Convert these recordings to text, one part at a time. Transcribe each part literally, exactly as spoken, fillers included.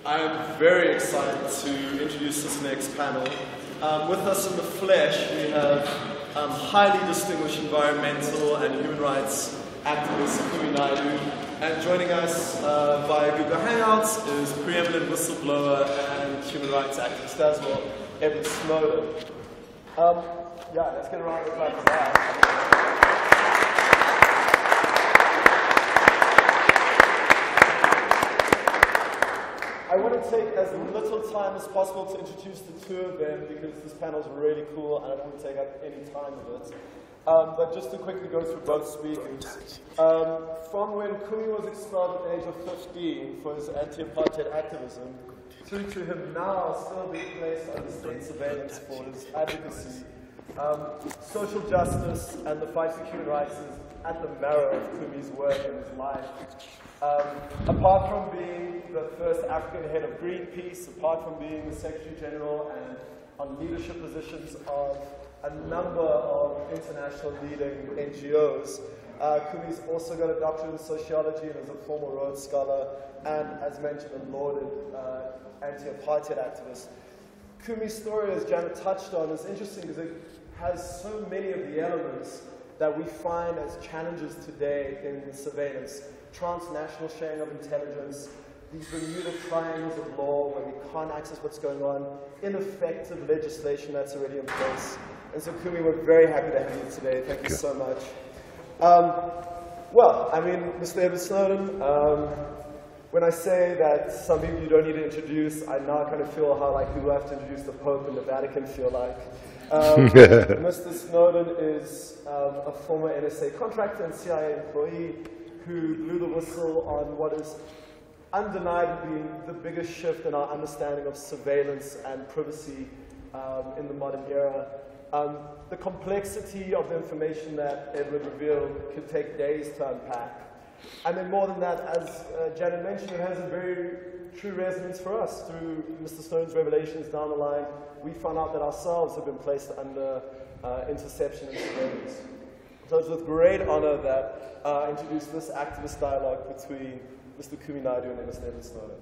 I'm very excited to introduce this next panel. Um, with us in the flesh, we have um, highly distinguished environmental and human rights activist Kumi Naidoo, and joining us uh, via Google Hangouts is preeminent whistleblower and human rights activist as well, Snowden. Um, yeah, let's get a round of applause for that. I want to take as little time as possible to introduce the two of them because this panel is really cool and I don't want to take up any time with it. Um, but just to quickly go through both speakers. Um, from when Kumi was expelled at the age of fifteen for his anti-apartheid activism, through to him now still being placed under state surveillance for his advocacy, um, social justice and the fight for human rights is at the marrow of Kumi's work and his life. Um, apart from being the first African head of Greenpeace, apart from being the Secretary General and on leadership positions of a number of international leading N G Os, uh, Kumi's also got a doctorate in sociology and is a former Rhodes Scholar and, as mentioned, a lauded uh, anti-apartheid activist. Kumi's story, as Janet touched on, is interesting because it has so many of the elements that we find as challenges today in surveillance. Transnational sharing of intelligence, these Bermuda triangles of law where we can't access what's going on, ineffective legislation that's already in place. And so, Kumi, we're very happy to have you today. Thank you so much. Um, well, I mean, Mister Snowden, um, when I say that some people you don't need to introduce, I now kind of feel how like people have to introduce the Pope and the Vatican feel like. Um, Mister Snowden is um, a former N S A contractor and C I A employee who blew the whistle on what is undeniably the biggest shift in our understanding of surveillance and privacy um, in the modern era. Um, the complexity of the information that Edward revealed could take days to unpack. And then more than that, as uh, Janet mentioned, it has a very true resonance for us. Through Mister Snowden's revelations down the line, we found out that ourselves have been placed under uh, interception and surveillance. So it's with great honor that I uh, introduce this activist dialogue between Mister Kumi Naidoo and Mister Snowden.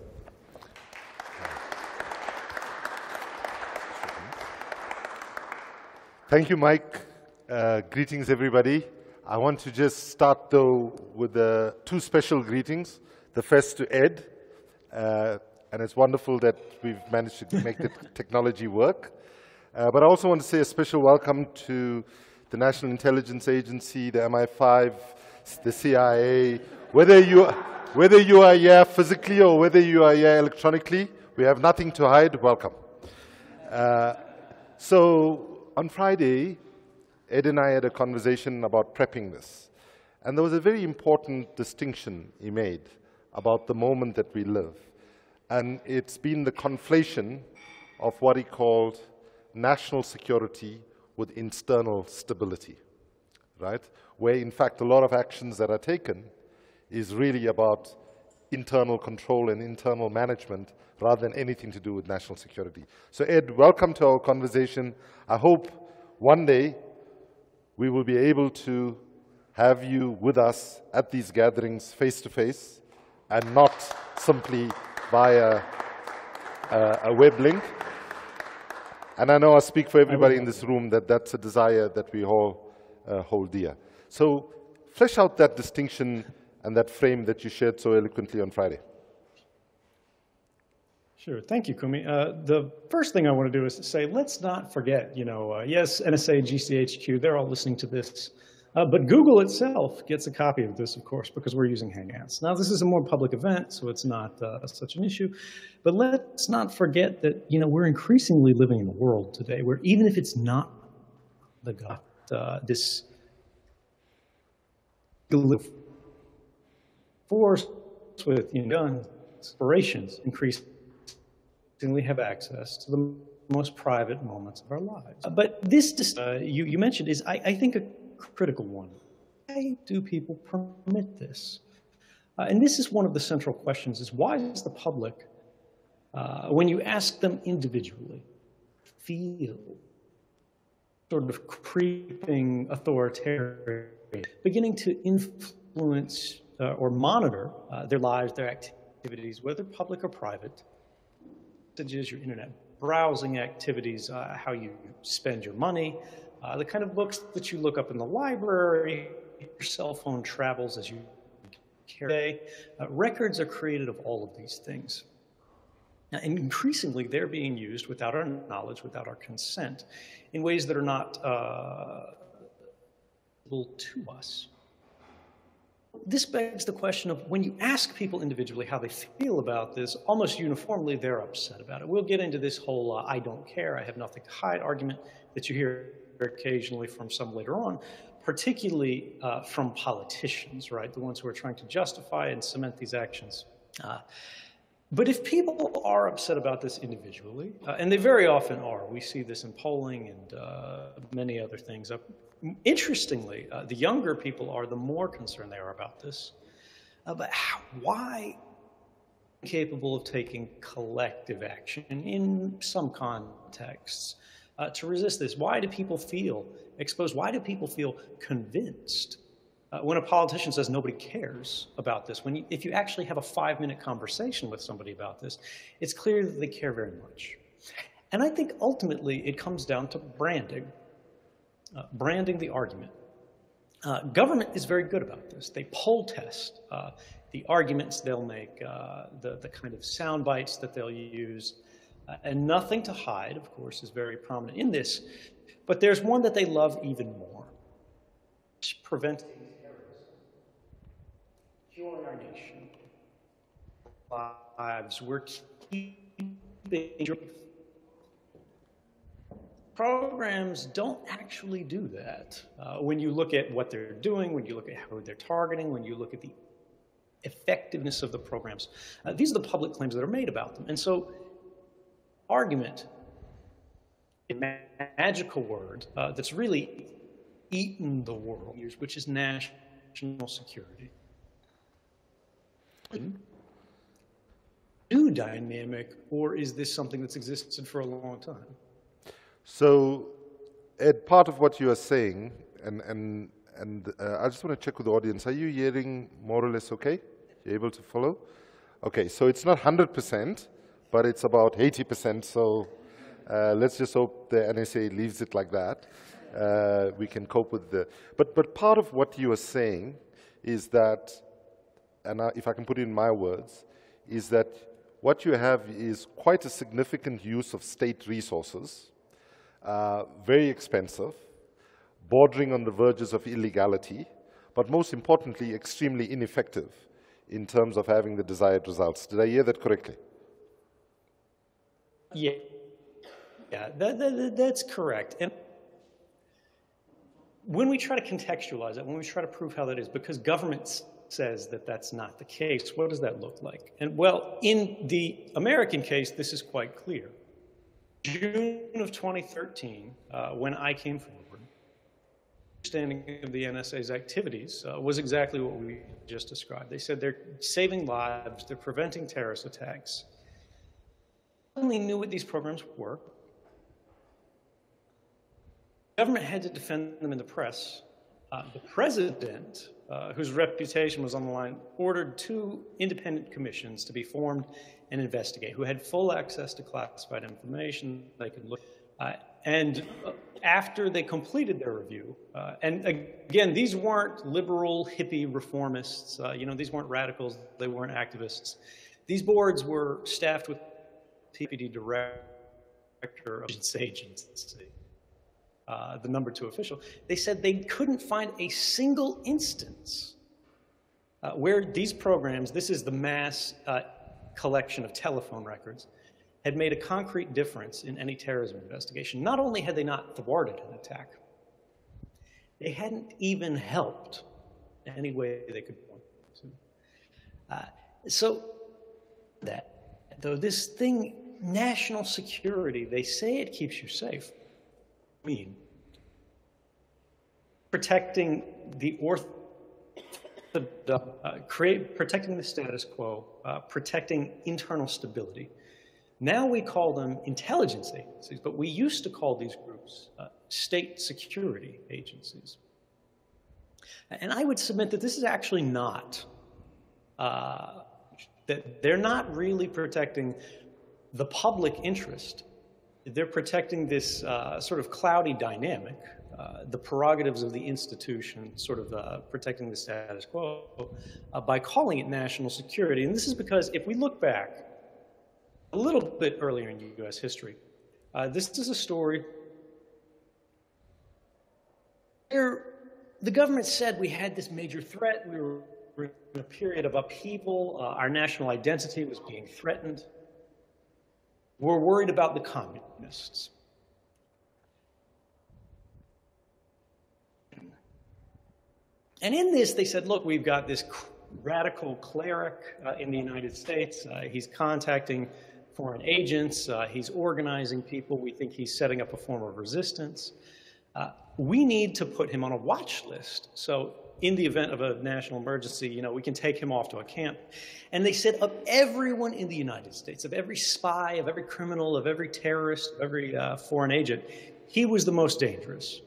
Thank you, Mike. Uh, greetings, everybody. I want to just start, though, with uh, two special greetings. The first to Ed, uh, and it's wonderful that we've managed to make the technology work. Uh, but I also want to say a special welcome to the National Intelligence Agency, the M I five, the C I A. Whether you, whether you are here physically or whether you are here electronically, we have nothing to hide. Welcome. Uh, so on Friday, Ed and I had a conversation about prepping this. And there was a very important distinction he made about the moment that we live. And it's been the conflation of what he called national security with internal stability, right? Where, in fact, a lot of actions that are taken is really about internal control and internal management rather than anything to do with national security. So, Ed, welcome to our conversation. I hope one day we will be able to have you with us at these gatherings face-to-face and not simply via uh, a web link. And I know I speak for everybody in this room that that's a desire that we all uh, hold dear. So flesh out that distinction and that frame that you shared so eloquently on Friday. Sure. Thank you, Kumi. Uh, the first thing I want to do is to say, let's not forget, you know, uh, yes, N S A, G C H Q, they're all listening to this. Uh, but Google itself gets a copy of this, of course, because we're using Hangouts. Now, this is a more public event, so it's not uh, such an issue. But let's not forget that, you know, we're increasingly living in a world today where even if it's not the God, uh, this force with, you know, guns, aspirations, increasingly have access to the most private moments of our lives. Uh, but this, uh, you, you mentioned, is, I, I think, a critical one. Why do people permit this? Uh, and this is one of the central questions, is why does the public, uh, when you ask them individually, feel sort of creeping authoritarian, beginning to influence uh, or monitor uh, their lives, their activities, whether public or private, messages, your internet browsing activities, uh, how you spend your money, uh, the kind of books that you look up in the library, your cell phone travels as you carry. Uh, records are created of all of these things. Now, and increasingly, they're being used without our knowledge, without our consent, in ways that are not uh, to us. This begs the question of when you ask people individually how they feel about this, almost uniformly they're upset about it. We'll get into this whole uh, I don't care, I have nothing to hide argument that you hear occasionally from some later on, particularly uh, from politicians, right? The ones who are trying to justify and cement these actions. Uh, But if people are upset about this individually, uh, and they very often are, we see this in polling and uh, many other things. Uh, interestingly, uh, the younger people are, the more concerned they are about this. Uh, but how, why capable of taking collective action in some contexts uh, to resist this? Why do people feel exposed? Why do people feel convinced? Uh, when a politician says nobody cares about this, when you, if you actually have a five-minute conversation with somebody about this, it's clear that they care very much. And I think ultimately it comes down to branding, uh, branding the argument. Uh, government is very good about this. They poll test uh, the arguments they'll make, uh, the, the kind of sound bites that they'll use, uh, and nothing to hide, of course, is very prominent in this. But there's one that they love even more, preventing our nation. Lives, we're keeping programs don't actually do that. Uh, when you look at what they're doing, when you look at how they're targeting, when you look at the effectiveness of the programs, uh, these are the public claims that are made about them. And so, argument, a magical word uh, that's really eaten the world, which is national security. New dynamic, or is this something that's existed for a long time? So, Ed, part of what you are saying, and, and, and uh, I just want to check with the audience, are you hearing more or less okay? You able to follow? Okay, so it's not one hundred percent, but it's about eighty percent, so uh, let's just hope the N S A leaves it like that. Uh, we can cope with the... But, but part of what you are saying is that, and if I can put it in my words, is that what you have is quite a significant use of state resources, uh, very expensive, bordering on the verges of illegality, but most importantly, extremely ineffective in terms of having the desired results. Did I hear that correctly? Yeah, yeah, that, that, that's correct. And when we try to contextualize it, when we try to prove how that is, because governments says that that's not the case, what does that look like? And well, in the American case, this is quite clear. June of twenty thirteen, uh, when I came forward, understanding of the N S A's activities uh, was exactly what we just described. They said they're saving lives, they're preventing terrorist attacks. I only knew what these programs were. The government had to defend them in the press. Uh, the president, uh, whose reputation was on the line, ordered two independent commissions to be formed and investigate, who had full access to classified information. They could look. Uh, and uh, after they completed their review, uh, and again, these weren't liberal, hippie reformists. Uh, you know, these weren't radicals. They weren't activists. These boards were staffed with T P D director of agency. Uh, the number two official, they said they couldn't find a single instance uh, where these programs, this is the mass uh, collection of telephone records, had made a concrete difference in any terrorism investigation. Not only had they not thwarted an attack, they hadn't even helped in any way they could point to. Uh, so that, though, this thing, national security, they say it keeps you safe. Mean protecting the orth, uh, create protecting the status quo, uh, protecting internal stability. Now we call them intelligence agencies, but we used to call these groups uh, state security agencies. And I would submit that this is actually not uh, that they're not really protecting the public interest. They're protecting this uh, sort of cloudy dynamic, uh, the prerogatives of the institution, sort of uh, protecting the status quo, uh, by calling it national security. And this is because if we look back a little bit earlier in U S history, uh, this is a story where the government said we had this major threat, we were in a period of upheaval, uh, our national identity was being threatened. We're worried about the communists. And in this, they said, look, we've got this radical cleric uh, in the United States. Uh, he's contacting foreign agents. Uh, he's organizing people. We think he's setting up a form of resistance. Uh, we need to put him on a watch list. So in the event of a national emergency, you know, we can take him off to a camp. And they said of everyone in the United States, of every spy, of every criminal, of every terrorist, of every uh, foreign agent, he was the most dangerous.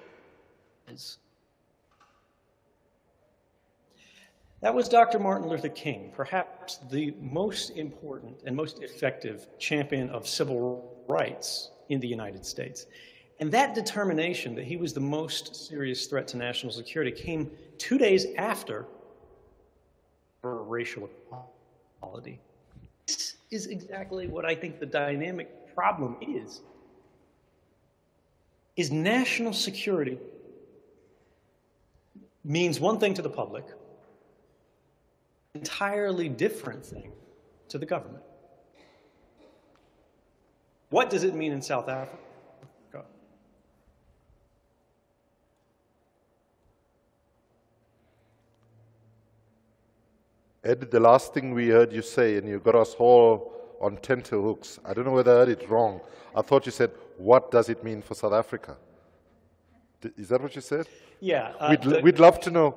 That was Doctor Martin Luther King, perhaps the most important and most effective champion of civil rights in the United States. And that determination that he was the most serious threat to national security came two days after racial equality. This is exactly what I think the dynamic problem is. Is national security means one thing to the public, entirely different thing to the government. What does it mean in South Africa? Ed, the last thing we heard you say, and you got us all on tenterhooks. I don't know whether I heard it wrong. I thought you said, what does it mean for South Africa? Is that what you said? Yeah. Uh, we'd, the, we'd love to know.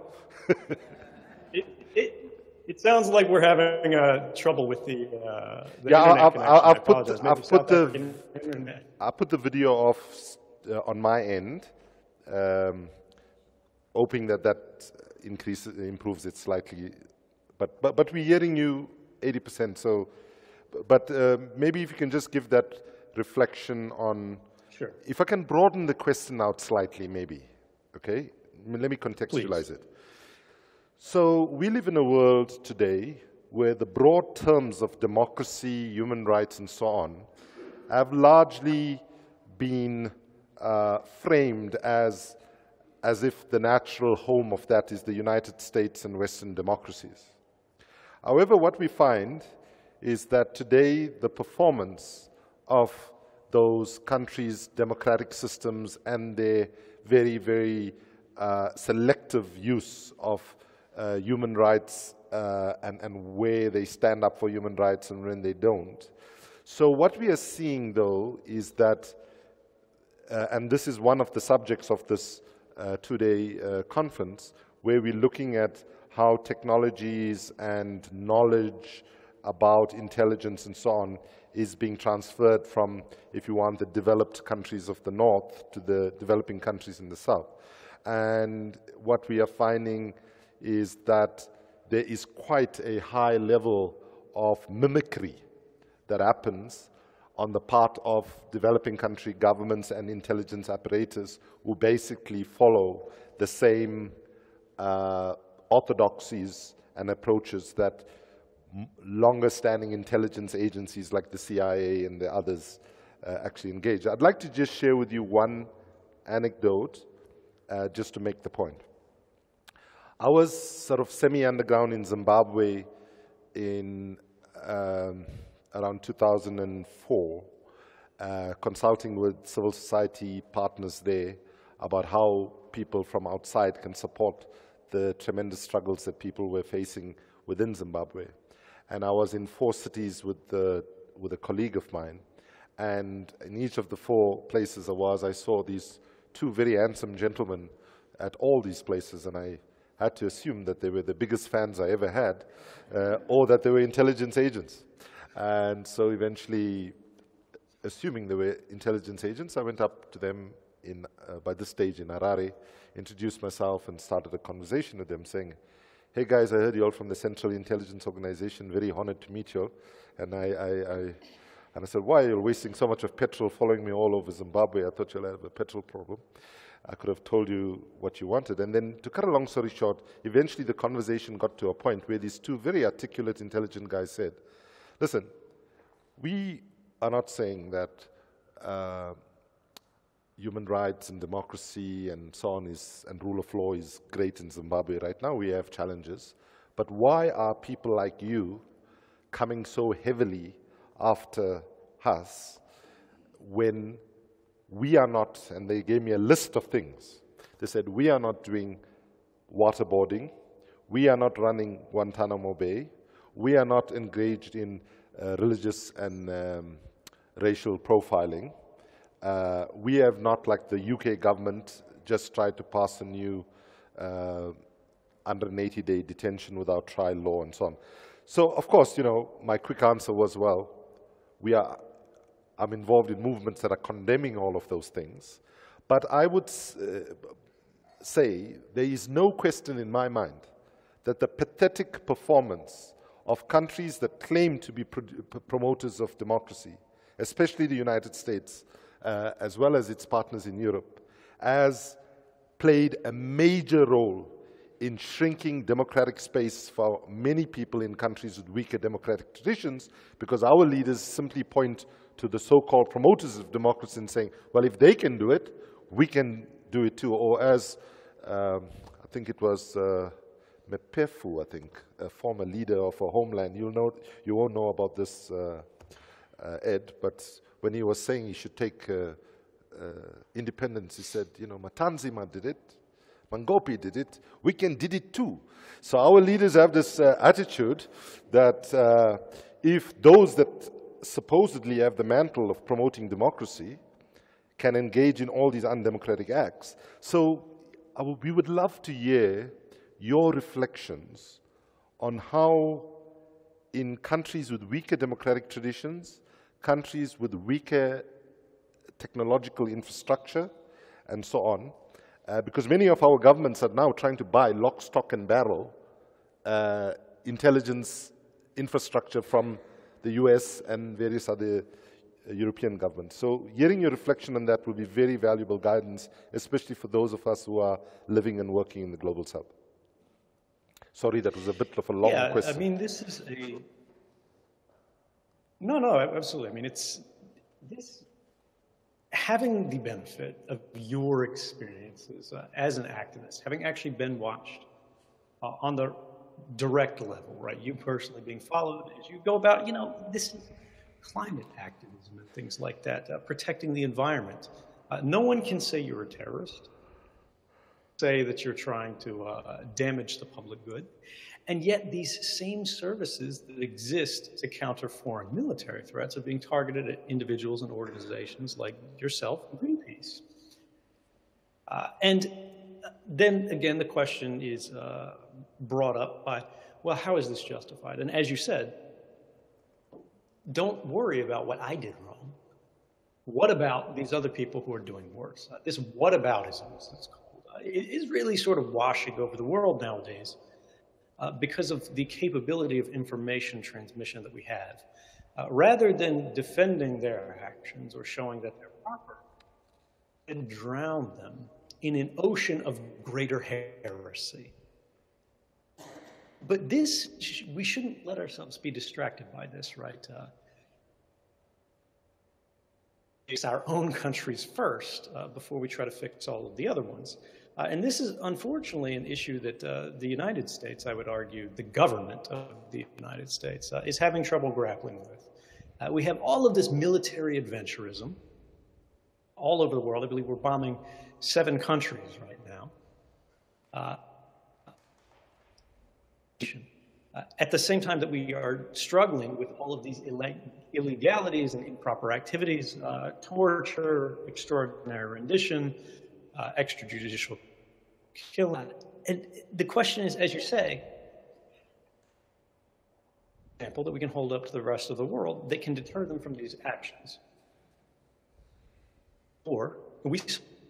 it, it, it sounds like we're having uh, trouble with the, uh, the yeah, internet I've, connection. I've, I put, the, I've, put the, I put the video off uh, on my end, um, hoping that that increases, improves it slightly. But, but, but we're hearing you eighty percent, so, but uh, maybe if you can just give that reflection on, sure. If I can broaden the question out slightly, maybe, okay? Let me contextualize Please. it. So we live in a world today where the broad terms of democracy, human rights, and so on have largely been uh, framed as, as if the natural home of that is the United States and Western democracies. However, what we find is that today the performance of those countries' democratic systems and their very, very uh, selective use of uh, human rights uh, and, and where they stand up for human rights and when they don't. So what we are seeing, though, is that, uh, and this is one of the subjects of this uh, two-day uh, conference, where we're looking at how technologies and knowledge about intelligence and so on is being transferred from, if you want, the developed countries of the north to the developing countries in the south. And what we are finding is that there is quite a high level of mimicry that happens on the part of developing country governments and intelligence apparatus who basically follow the same uh, orthodoxies and approaches that longer-standing intelligence agencies like the C I A and the others uh, actually engage. I'd like to just share with you one anecdote uh, just to make the point. I was sort of semi-underground in Zimbabwe in um, around two thousand four, uh, consulting with civil society partners there about how people from outside can support the tremendous struggles that people were facing within Zimbabwe. And I was in four cities with, the, with a colleague of mine. And in each of the four places I was, I saw these two very handsome gentlemen at all these places. And I had to assume that they were the biggest fans I ever had, uh, or that they were intelligence agents. And so eventually, assuming they were intelligence agents, I went up to them in, uh, by this stage in Harare, introduced myself and started a conversation with them saying, hey guys, I heard you all from the Central Intelligence Organization, very honored to meet you all. And I, I, I, And I said, why are you wasting so much of petrol following me all over Zimbabwe? I thought you'll have a petrol problem. I could have told you what you wanted. And then, to cut a long story short, eventually the conversation got to a point where these two very articulate, intelligent guys said, listen, we are not saying that uh, human rights and democracy and so on is, and rule of law is great in Zimbabwe right now. We have challenges. But why are people like you coming so heavily after us when we are not, and they gave me a list of things. They said, we are not doing waterboarding, we are not running Guantanamo Bay, we are not engaged in uh, religious and um, racial profiling, uh, we have not, like the U K government, just tried to pass a new uh, one hundred eighty day detention without trial law and so on. So, of course, you know, my quick answer was, well, we are, I'm involved in movements that are condemning all of those things. But I would uh, say there is no question in my mind that the pathetic performance of countries that claim to be pro promoters of democracy, especially the United States, uh, as well as its partners in Europe, has played a major role in shrinking democratic space for many people in countries with weaker democratic traditions, because our leaders simply point to the so-called promoters of democracy and saying, well, if they can do it, we can do it too. Or as, um, I think it was uh, Mepefu, I think, a former leader of a homeland, you'll know, you won't know about this, uh, uh, Ed, but when he was saying he should take uh, uh, independence, he said, you know, Matanzima did it, Mangopi did it, we can did it too. So our leaders have this uh, attitude that uh, if those that supposedly have the mantle of promoting democracy can engage in all these undemocratic acts. So I w we would love to hear your reflections on how in countries with weaker democratic traditions, countries with weaker technological infrastructure, and so on, Uh, because many of our governments are now trying to buy lock, stock, and barrel uh, intelligence infrastructure from the U S and various other uh, European governments. So hearing your reflection on that will be very valuable guidance, especially for those of us who are living and working in the global south. Sorry, that was a bit of a long yeah, question. I mean, this is a... No, no, absolutely. I mean, it's... this. Having the benefit of your experiences uh, as an activist, having actually been watched uh, on the direct level, right? You personally being followed as you go about, you know, this is climate activism and things like that, uh, protecting the environment. Uh, no one can say you're a terrorist, say that you're trying to uh, damage the public good. And yet these same services that exist to counter foreign military threats are being targeted at individuals and organizations like yourself and Greenpeace. Uh, and then again, the question is uh, brought up by, well, how is this justified? And as you said, don't worry about what I did wrong. What about these other people who are doing worse? Uh, this whataboutism, as it's called, uh, it is really sort of washing over the world nowadays. Uh, because of the capability of information transmission that we have. Uh, rather than defending their actions or showing that they're proper, and drown them in an ocean of greater heresy. But this, we shouldn't let ourselves be distracted by this, right? Uh, it's our own countries first uh, before we try to fix all of the other ones. Uh, and this is unfortunately an issue that uh, the United States, I would argue, the government of the United States uh, is having trouble grappling with. Uh, we have all of this military adventurism all over the world. I believe we're bombing seven countries right now. Uh, uh, at the same time that we are struggling with all of these illegalities and improper activities, uh, torture, extraordinary rendition, uh, extrajudicial killing. And the question is, as you say, example that we can hold up to the rest of the world that can deter them from these actions. Or we,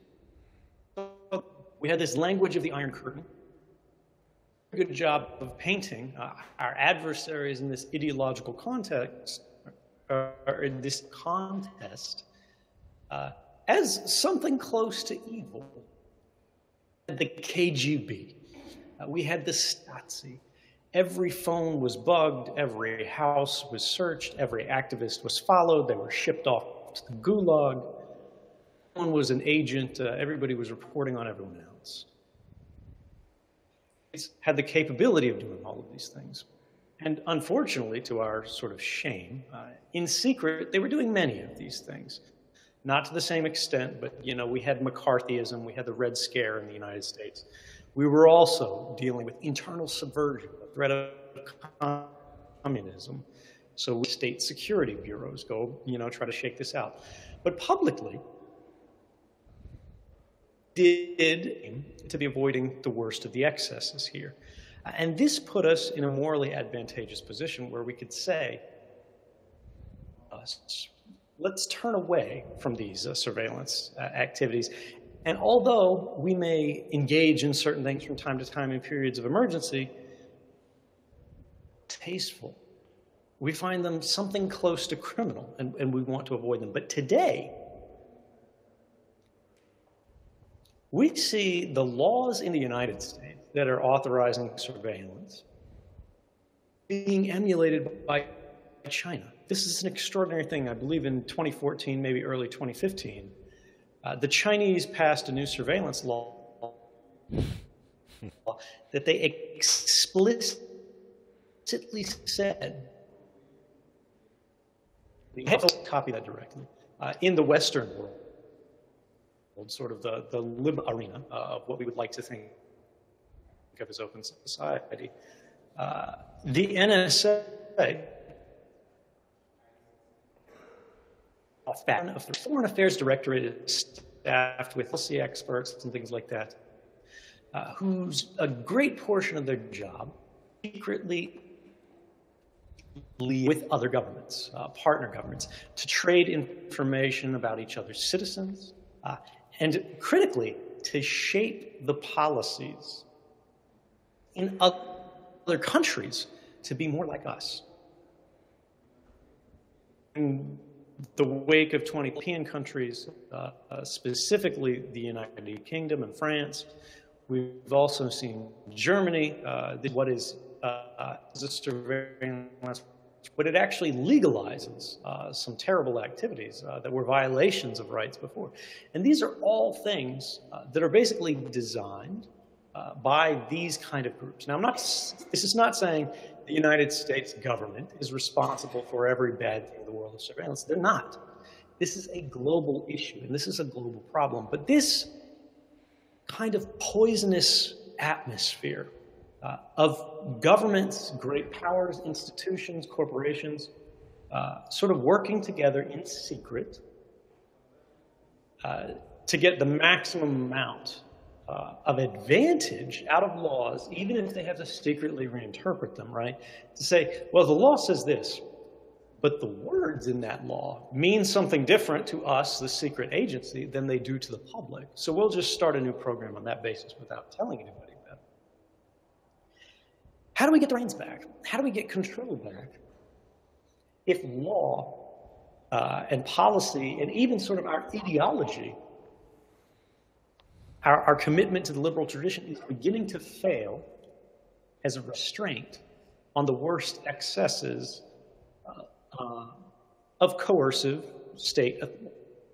we had this language of the Iron Curtain. Good job of painting uh, our adversaries in this ideological context or, or in this contest uh, as something close to evil. The K G B, uh, we had the Stasi. Every phone was bugged, every house was searched, every activist was followed, they were shipped off to the gulag. One was an agent, uh, everybody was reporting on everyone else. It's had the capability of doing all of these things. And unfortunately, to our sort of shame, uh, in secret, they were doing many of these things. Not to the same extent, but you know, we had McCarthyism, we had the Red Scare in the United States. We were also dealing with internal subversion, the threat of communism. So state security bureaus go, you know, try to shake this out. But publicly, did to be avoiding the worst of the excesses here. And this put us in a morally advantageous position where we could say, us, let's turn away from these uh, surveillance uh, activities. And although we may engage in certain things from time to time in periods of emergency, tasteful. We find them something close to criminal, and, and we want to avoid them. But today, we see the laws in the United States that are authorizing surveillance being emulated by China. This is an extraordinary thing. I believe in twenty fourteen, maybe early twenty fifteen, uh, the Chinese passed a new surveillance law that they explicitly said, we have to copy that directly, uh, in the Western world, sort of the, the lib arena uh, of what we would like to think of as open society. Uh, the N S A of the Foreign Affairs Directorate is staffed with policy experts and things like that, uh, whose a great portion of their job secretly lead with other governments, uh, partner governments, to trade information about each other's citizens, uh, and critically, to shape the policies in other countries to be more like us. In the wake of twenty European countries, uh, uh, specifically the United Kingdom and France, we've also seen Germany, uh, what is uh, uh, a surveillance, but it actually legalizes uh, some terrible activities uh, that were violations of rights before. And these are all things uh, that are basically designed uh, by these kind of groups. Now, I'm not, this is not saying the United States government is responsible for every bad thing in the world of surveillance. They're not. This is a global issue, and this is a global problem. But this kind of poisonous atmosphere Uh, of governments, great powers, institutions, corporations, uh, sort of working together in secret uh, to get the maximum amount uh, of advantage out of laws, even if they have to secretly reinterpret them, right? To say, well, the law says this, but the words in that law mean something different to us, the secret agency, than they do to the public. So we'll just start a new program on that basis without telling anybody. How do we get the reins back? How do we get control back? If law uh, and policy and even sort of our ideology, our, our commitment to the liberal tradition is beginning to fail as a restraint on the worst excesses uh, uh, of coercive state authority.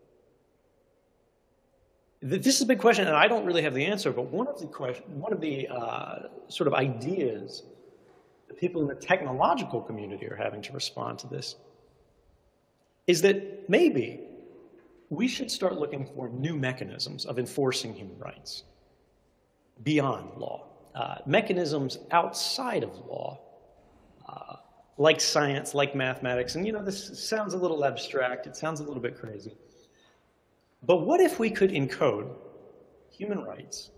This is a big question, and I don't really have the answer, but one of the question, one of the uh, sort of ideas that people in the technological community are having to respond to this is that maybe we should start looking for new mechanisms of enforcing human rights beyond law, uh, mechanisms outside of law, uh, like science, like mathematics. And you know, this sounds a little abstract, it sounds a little bit crazy. But what if we could encode human rights,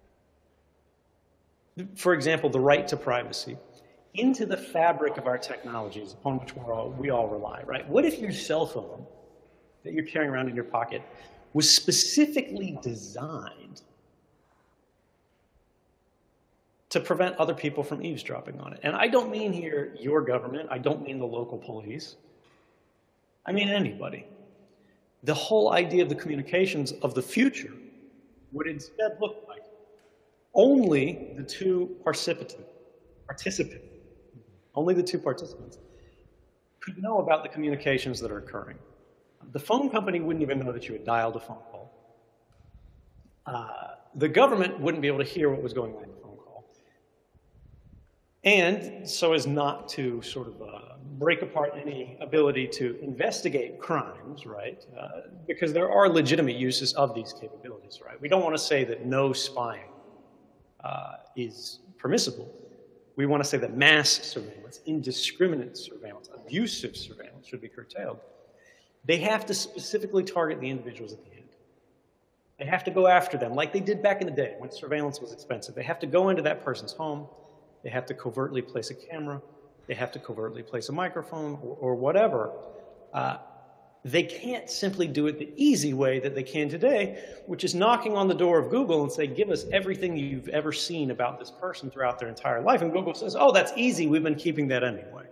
for example, the right to privacy, into the fabric of our technologies upon which we're all, we all rely, right? What if your cell phone that you're carrying around in your pocket was specifically designed to prevent other people from eavesdropping on it? And I don't mean here your government, I don't mean the local police. I mean anybody. The whole idea of the communications of the future would instead look like only the two participants, participants, only the two participants could know about the communications that are occurring. The phone company wouldn't even know that you had dialed a phone call. Uh, the government wouldn't be able to hear what was going on in the phone call. And so as not to sort of uh, break apart any ability to investigate crimes, right? Uh, because there are legitimate uses of these capabilities, right? We don't want to say that no spying uh, is permissible. We want to say that mass surveillance, indiscriminate surveillance, abusive surveillance should be curtailed. They have to specifically target the individuals at the end. They have to go after them like they did back in the day when surveillance was expensive. They have to go into that person's home. They have to covertly place a camera. They have to covertly place a microphone or, or whatever. Uh, they can't simply do it the easy way that they can today, which is knocking on the door of Google and say, give us everything you've ever seen about this person throughout their entire life. And Google says, oh, that's easy. We've been keeping that anyway.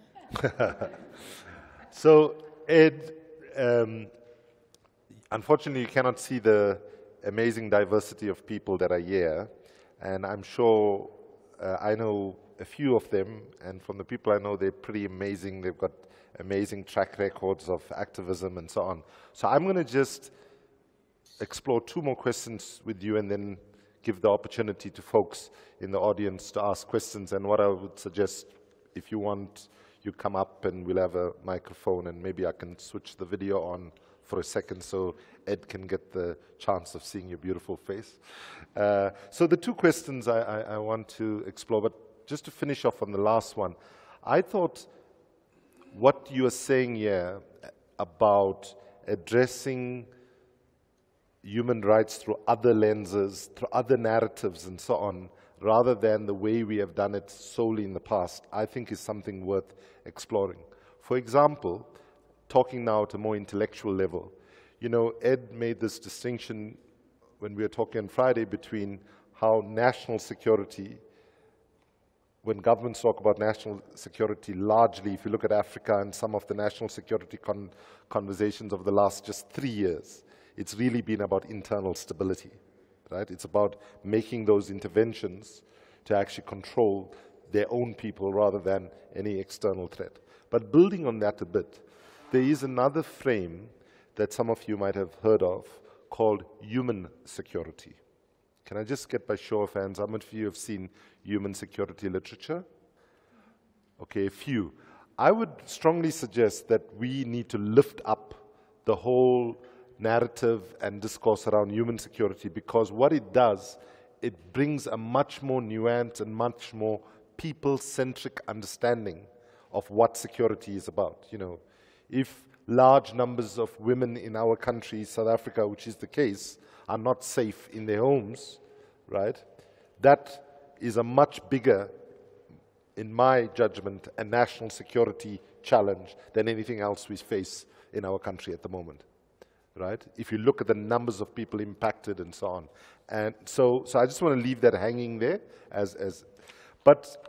So, Ed, um, unfortunately, you cannot see the amazing diversity of people that are here. And I'm sure uh, I know a few of them, and from the people I know, they're pretty amazing. They've got amazing track records of activism and so on. So I'm going to just explore two more questions with you and then give the opportunity to folks in the audience to ask questions. And what I would suggest, if you want, you come up and we'll have a microphone and maybe I can switch the video on for a second so Ed can get the chance of seeing your beautiful face. Uh, so the two questions I, I, I want to explore, but just to finish off on the last one, I thought what you are saying here about addressing human rights through other lenses, through other narratives and so on, rather than the way we have done it solely in the past, I think is something worth exploring. For example, talking now at a more intellectual level, you know, Ed made this distinction when we were talking on Friday between how national security, when governments talk about national security, largely, if you look at Africa and some of the national security con conversations of the last just three years, it's really been about internal stability, right? It's about making those interventions to actually control their own people rather than any external threat. But building on that a bit, there is another frame that some of you might have heard of called human security. Can I just get by show of hands, how many of you have seen human security literature? Okay, a few. I would strongly suggest that we need to lift up the whole narrative and discourse around human security, because what it does, it brings a much more nuanced and much more people-centric understanding of what security is about. You know, if large numbers of women in our country, South Africa, which is the case, are not safe in their homes, right, that is a much bigger, in my judgment, a national security challenge than anything else we face in our country at the moment, right? If you look at the numbers of people impacted and so on. And so, so I just want to leave that hanging there as, as, but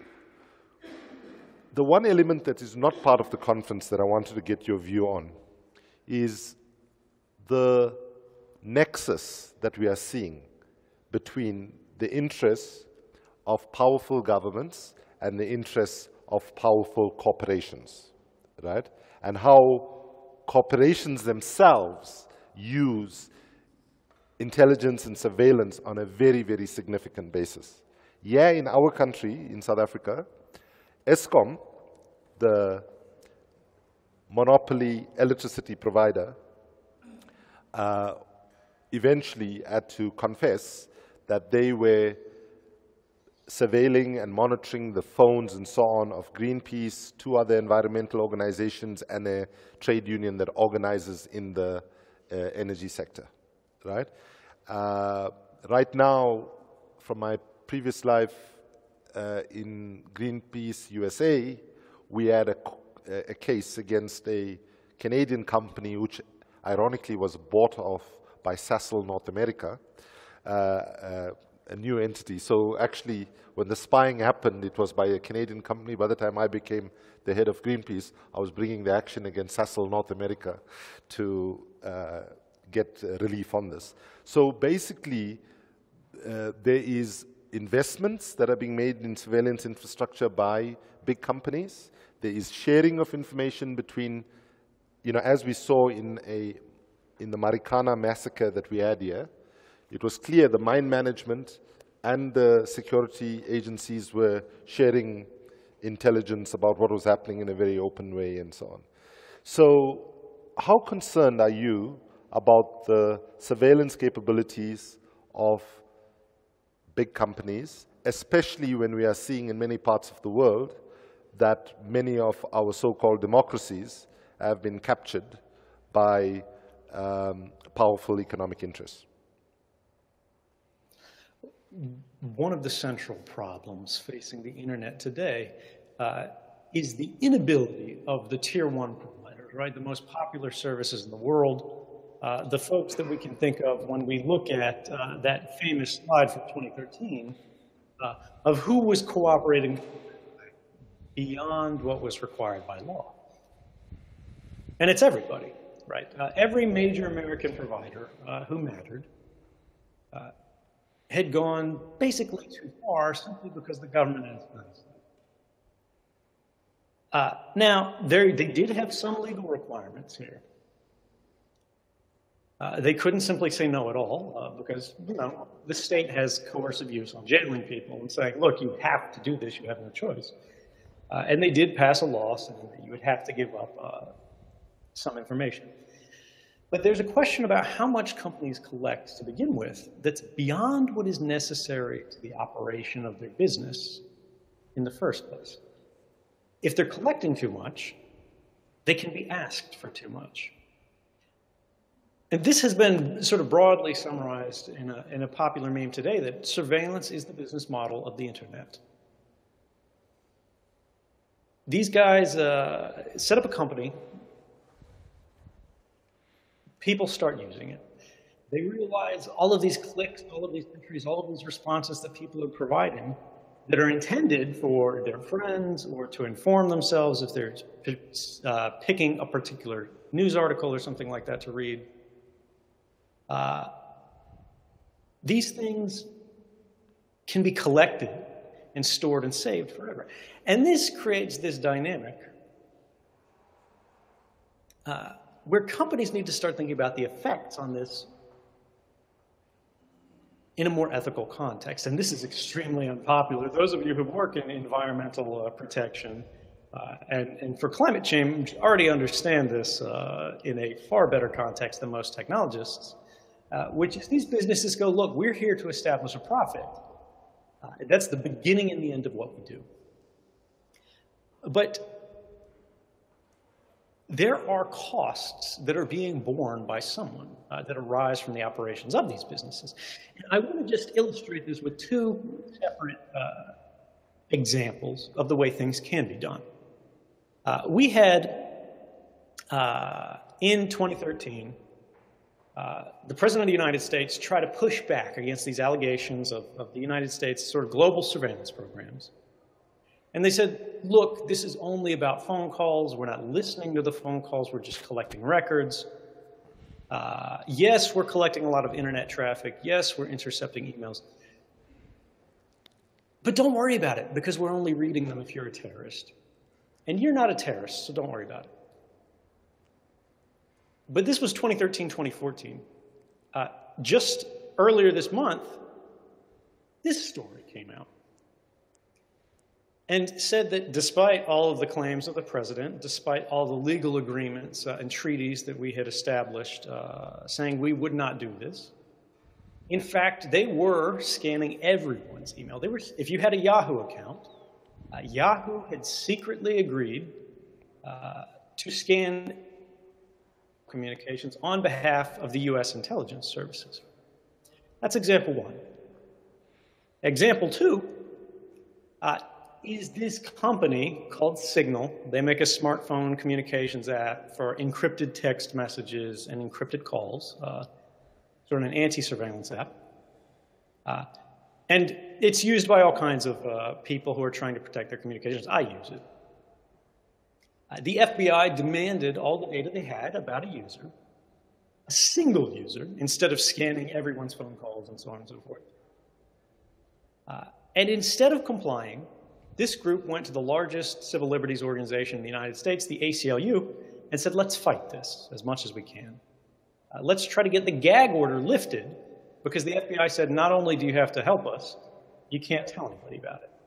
the one element that is not part of the conference that I wanted to get your view on is the nexus that we are seeing between the interests of powerful governments and the interests of powerful corporations, right? And how corporations themselves use intelligence and surveillance on a very, very significant basis. Yeah, in our country, in South Africa, Eskom, the monopoly electricity provider, uh, eventually had to confess that they were surveilling and monitoring the phones and so on of Greenpeace, two other environmental organizations, and a trade union that organizes in the uh, energy sector, right? Uh, right now, from my previous life uh, in Greenpeace U S A, we had a, a case against a Canadian company which ironically was bought off by Sasol North America, uh, uh, a new entity. So actually, when the spying happened, it was by a Canadian company. By the time I became the head of Greenpeace, I was bringing the action against Sasol North America to uh, get uh, relief on this. So basically, uh, there is investments that are being made in surveillance infrastructure by big companies. There is sharing of information between, you know, as we saw in a in the Marikana massacre that we had here, it was clear the mine management and the security agencies were sharing intelligence about what was happening in a very open way and so on. So how concerned are you about the surveillance capabilities of big companies, especially when we are seeing in many parts of the world that many of our so-called democracies have been captured by um, powerful economic interests? One of the central problems facing the internet today uh, is the inability of the tier one providers, right? The most popular services in the world, uh, the folks that we can think of when we look at uh, that famous slide from twenty thirteen uh, of who was cooperating beyond what was required by law. And it's everybody, right? Uh, every major American provider uh, who mattered uh, had gone basically too far simply because the government has done so. Uh, now, they did have some legal requirements here. Uh, they couldn't simply say no at all uh, because, you know, the state has coercive use on jailing people and saying, look, you have to do this, you have no choice. Uh, and they did pass a law saying that you would have to give up uh, some information. But there's a question about how much companies collect to begin with that's beyond what is necessary to the operation of their business in the first place. If they're collecting too much, they can be asked for too much. And this has been sort of broadly summarized in a, in a popular meme today that surveillance is the business model of the internet. These guys uh, set up a company. People start using it. They realize all of these clicks, all of these entries, all of these responses that people are providing that are intended for their friends or to inform themselves if they're uh, picking a particular news article or something like that to read. Uh, these things can be collected and stored and saved forever. And this creates this dynamic uh, where companies need to start thinking about the effects on this in a more ethical context. And this is extremely unpopular. Those of you who work in environmental uh, protection uh, and, and for climate change already understand this uh, in a far better context than most technologists, uh, which is these businesses go, look, we're here to establish a profit. Uh, that's the beginning and the end of what we do. But there are costs that are being borne by someone uh, that arise from the operations of these businesses. And I want to just illustrate this with two separate uh, examples of the way things can be done. Uh, we had, uh, in twenty thirteen, uh, the President of the United States try to push back against these allegations of, of the United States sort of global surveillance programs. And they said, look, this is only about phone calls. We're not listening to the phone calls. We're just collecting records. Uh, yes, we're collecting a lot of internet traffic. Yes, we're intercepting emails. But don't worry about it, because we're only reading them if you're a terrorist. And you're not a terrorist, so don't worry about it. But this was twenty thirteen, twenty fourteen. Uh, just earlier this month, this story came out. And said that despite all of the claims of the president, despite all the legal agreements uh, and treaties that we had established uh, saying we would not do this, in fact, they were scanning everyone's email. They were, if you had a Yahoo account, uh, Yahoo had secretly agreed uh, to scan communications on behalf of the U S intelligence services. That's example one. Example two, uh, is this company called Signal. They make a smartphone communications app for encrypted text messages and encrypted calls, uh, sort of an anti-surveillance app. Uh, And it's used by all kinds of uh, people who are trying to protect their communications. I use it. Uh, the F B I demanded all the data they had about a user, a single user, instead of scanning everyone's phone calls and so on and so forth. Uh, and instead of complying, this group went to the largest civil liberties organization in the United States, the A C L U, and said, let's fight this as much as we can. Uh, let's try to get the gag order lifted, because the F B I said, not only do you have to help us, you can't tell anybody about it.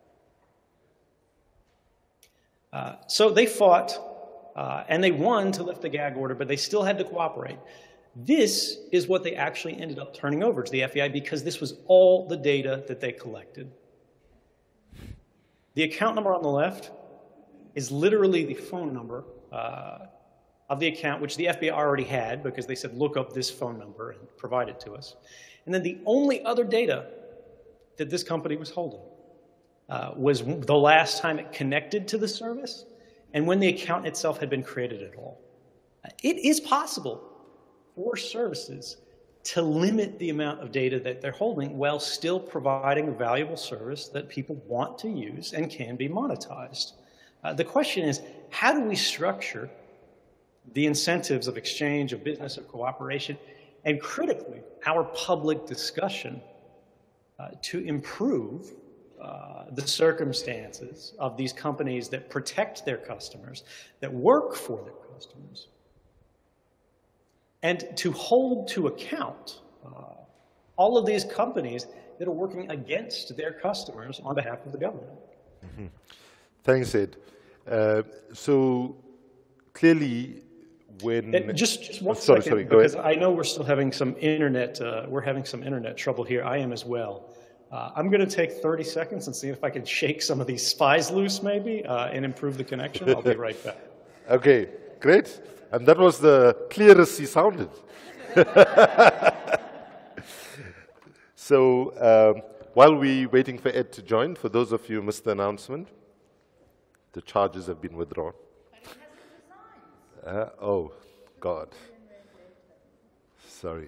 Uh, so they fought, uh, and they won to lift the gag order, but they still had to cooperate. This is what they actually ended up turning over to the F B I, because this was all the data that they collected. The account number on the left is literally the phone number uh, of the account, which the F B I already had, because they said, look up this phone number and provide it to us. And then the only other data that this company was holding uh, was the last time it connected to the service and when the account itself had been created at all. It is possible for services to limit the amount of data that they're holding while still providing a valuable service that people want to use and can be monetized. Uh, the question is, how do we structure the incentives of exchange, of business, of cooperation, and critically, our public discussion uh, to improve uh, the circumstances of these companies that protect their customers, that work for their customers, and to hold to account uh, all of these companies that are working against their customers on behalf of the government. Mm-hmm. Thanks, Ed. Uh, so clearly, when and just just one oh, sorry, second, sorry, go because ahead. I know we're still having some internet. Uh, we're having some internet trouble here. I am as well. Uh, I'm going to take thirty seconds and see if I can shake some of these spies loose, maybe, uh, and improve the connection. I'll be right back. Okay, great. And that was the clearest he sounded. So um, while we're waiting for Ed to join, for those of you who missed the announcement, the charges have been withdrawn. Uh, oh, God. Sorry.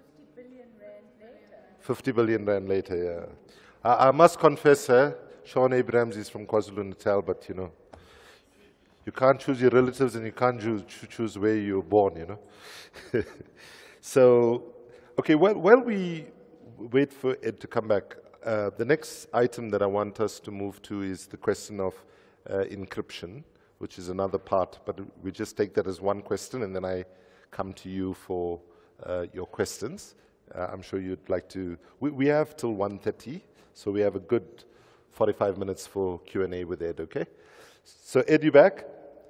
fifty billion rand later, yeah. I, I must confess, eh, Sean Abrams is from KwaZulu-Natal, but, you know, you can't choose your relatives and you can't choose, choose where you were born, you know. So, okay, while, while we wait for Ed to come back, uh, the next item that I want us to move to is the question of uh, encryption, which is another part, but we just take that as one question, and then I come to you for uh, your questions. Uh, I'm sure you'd like to, we, we have till one thirty, so we have a good forty-five minutes for Q and A with Ed, okay? So Ed, you back?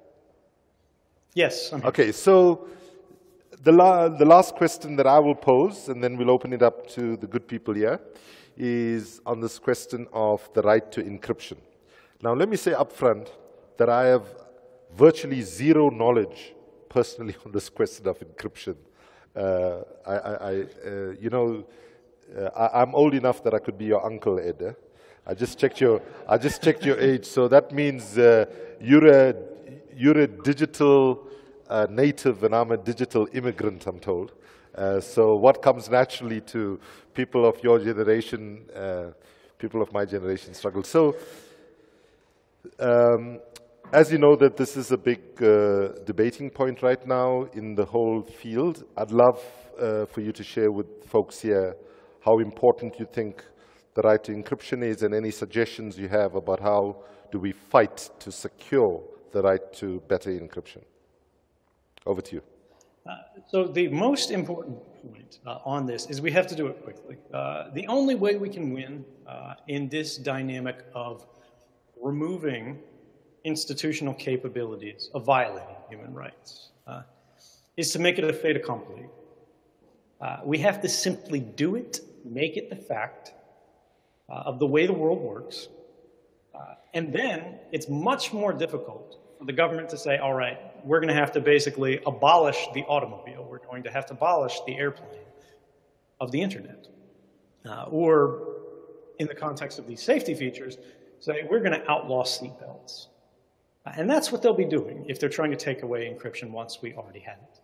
Yes, I'm here. Okay, so the, la the last question that I will pose, and then we'll open it up to the good people here, is on this question of the right to encryption. Now, let me say up front that I have virtually zero knowledge personally on this question of encryption. Uh, I, I, I uh, you know, uh, I, I'm old enough that I could be your uncle, Ed. Eh? I just checked your, I just checked your age, so that means uh, you're a, you're a digital uh, native, and I'm a digital immigrant, I'm told. Uh, so what comes naturally to people of your generation, uh, people of my generation struggle. So. Um, As you know, that this is a big uh, debating point right now in the whole field. I'd love uh, for you to share with folks here how important you think the right to encryption is, and any suggestions you have about how do we fight to secure the right to better encryption. Over to you. Uh, so the most important point uh, on this is we have to do it quickly. Uh, the only way we can win uh, in this dynamic of removing institutional capabilities of violating human rights uh, is to make it a fait accompli. Uh, we have to simply do it, make it the fact uh, of the way the world works, uh, and then it's much more difficult for the government to say, all right, we're going to have to basically abolish the automobile, we're going to have to abolish the airplane of the internet, uh, or in the context of these safety features, say we're going to outlaw seatbelts. And that's what they'll be doing if they're trying to take away encryption once we already have it.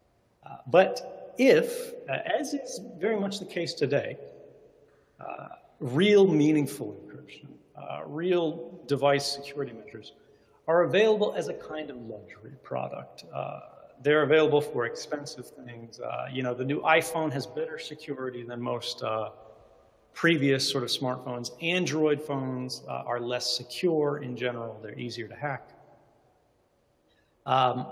Uh, but if, uh, as is very much the case today, uh, real meaningful encryption, uh, real device security measures are available as a kind of luxury product. Uh, they're available for expensive things. Uh, you know, the new iPhone has better security than most uh, previous sort of smartphones. Android phones uh, are less secure in general. They're easier to hack. Um,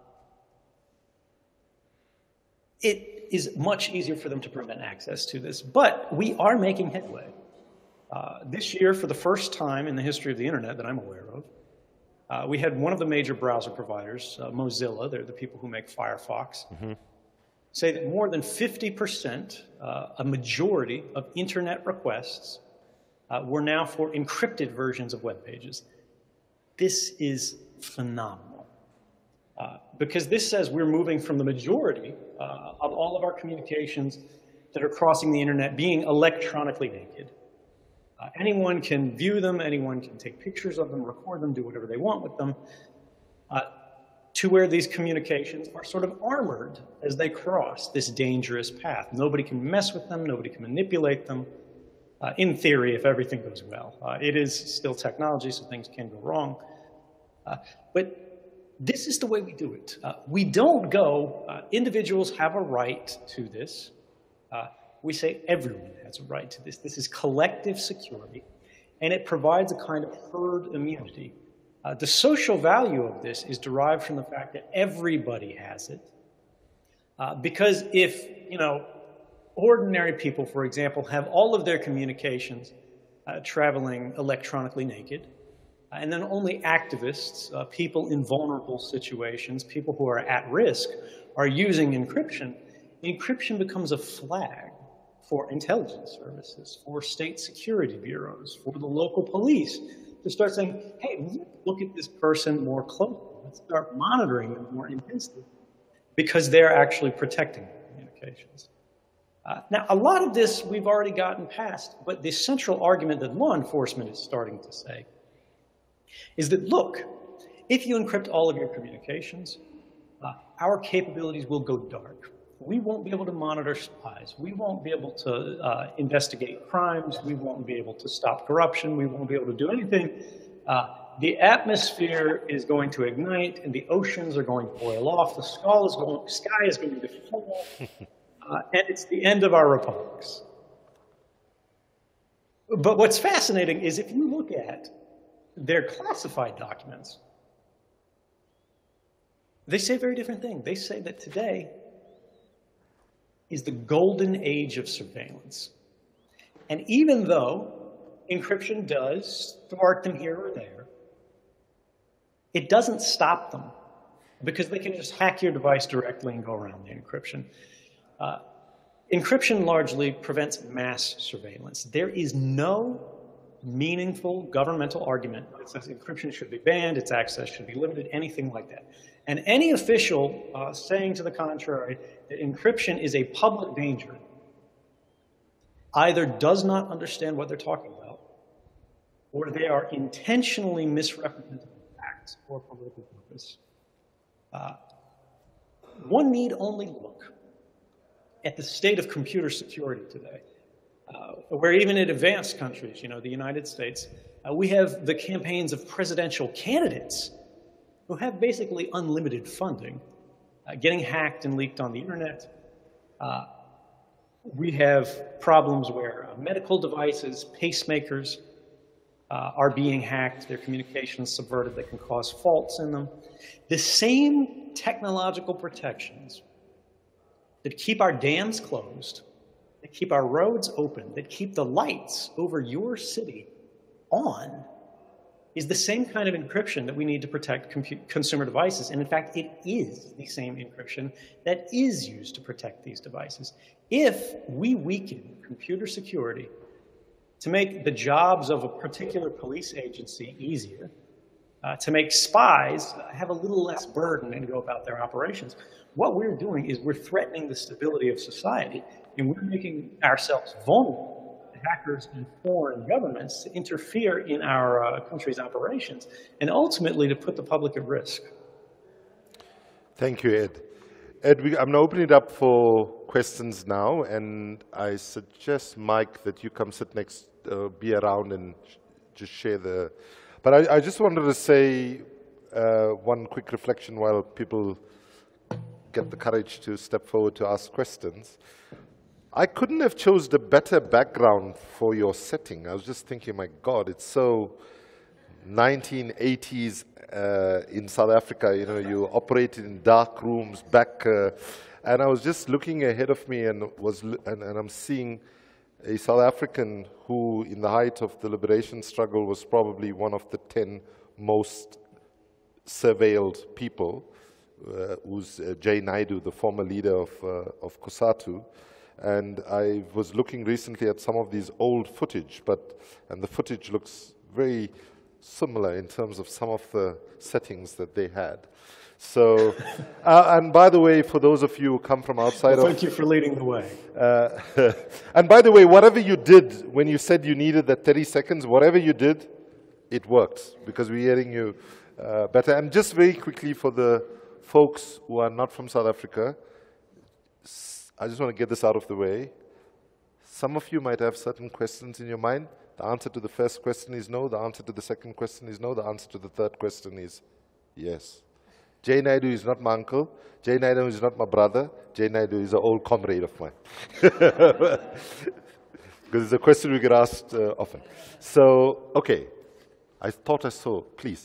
it is much easier for them to prevent access to this, but we are making headway. Uh, this year, for the first time in the history of the internet that I'm aware of, uh, we had one of the major browser providers, uh, Mozilla, they're the people who make Firefox, mm-hmm. say that more than fifty percent, uh, a majority of internet requests uh, were now for encrypted versions of web pages. This is phenomenal. Uh, because this says we're moving from the majority uh, of all of our communications that are crossing the internet being electronically naked. Uh, anyone can view them, anyone can take pictures of them, record them, do whatever they want with them, uh, to where these communications are sort of armored as they cross this dangerous path. Nobody can mess with them, nobody can manipulate them, uh, in theory, if everything goes well. Uh, it is still technology, so things can go wrong. Uh, but this is the way we do it. Uh, we don't go, uh, individuals have a right to this. Uh, we say everyone has a right to this. This is collective security, and it provides a kind of herd immunity. Uh, the social value of this is derived from the fact that everybody has it. Uh, because if, you know, ordinary people, for example, have all of their communications uh, traveling electronically naked, and then only activists, uh, people in vulnerable situations, people who are at risk, are using encryption, encryption becomes a flag for intelligence services, for state security bureaus, for the local police to start saying, hey, look at this person more closely. Let's start monitoring them more intensely because they're actually protecting their communications. Uh, now, a lot of this we've already gotten past, but the central argument that law enforcement is starting to say is that, look, if you encrypt all of your communications, uh, our capabilities will go dark. We won't be able to monitor spies. We won't be able to uh, investigate crimes. We won't be able to stop corruption. We won't be able to do anything. Uh, the atmosphere is going to ignite, and the oceans are going to boil off. The skull is going, sky is going to fall, uh, and it's the end of our republics. But what's fascinating is if you look at their classified documents, they say a very different thing. They say that today is the golden age of surveillance. And even though encryption does thwart them here or there, it doesn't stop them because they can just hack your device directly and go around the encryption. Uh, encryption largely prevents mass surveillance. There is no meaningful governmental argument that says encryption should be banned, its access should be limited, anything like that. And any official uh, saying to the contrary that encryption is a public danger either does not understand what they're talking about, or they are intentionally misrepresenting facts for political purpose. Uh, one need only look at the state of computer security today, uh, where even in advanced countries, you know, the United States, uh, we have the campaigns of presidential candidates who have basically unlimited funding, uh, getting hacked and leaked on the internet. Uh, we have problems where uh, medical devices, pacemakers, uh, are being hacked, their communications subverted that can cause faults in them. The same technological protections that keep our dams closed, that keep our roads open, that keep the lights over your city on, is the same kind of encryption that we need to protect consumer devices. And in fact, it is the same encryption that is used to protect these devices. If we weaken computer security to make the jobs of a particular police agency easier, uh, to make spies have a little less burden and go about their operations, what we're doing is we're threatening the stability of society, and we're making ourselves vulnerable hackers and foreign governments to interfere in our uh, country's operations and ultimately to put the public at risk. Thank you, Ed. Ed, we, I'm going to open it up for questions now, and I suggest, Mike, that you come sit next, uh, be around and sh just share the... But I, I just wanted to say uh, one quick reflection while people get the courage to step forward to ask questions. I couldn't have chosen a better background for your setting. I was just thinking, my God, it's so nineteen eighties uh, in South Africa. You know, you operated in dark rooms back, uh, and I was just looking ahead of me, and was, and, and I'm seeing a South African who, in the height of the liberation struggle, was probably one of the ten most surveilled people. Uh, who's uh, Kumi Naidoo, the former leader of, uh, of COSATU. And I was looking recently at some of these old footage, but, and the footage looks very similar in terms of some of the settings that they had. So, uh, and by the way, for those of you who come from outside well, of... Thank you for leading the way. Uh, and by the way, whatever you did, when you said you needed that thirty seconds, whatever you did, it worked, because we're hearing you uh, better. And just very quickly for the folks who are not from South Africa, I just want to get this out of the way. Some of you might have certain questions in your mind. The answer to the first question is no. The answer to the second question is no. The answer to the third question is yes. Kumi Naidoo is not my uncle. Kumi Naidoo is not my brother. Kumi Naidoo is an old comrade of mine. Because it's a question we get asked uh, often. So, okay. I thought I saw. Please.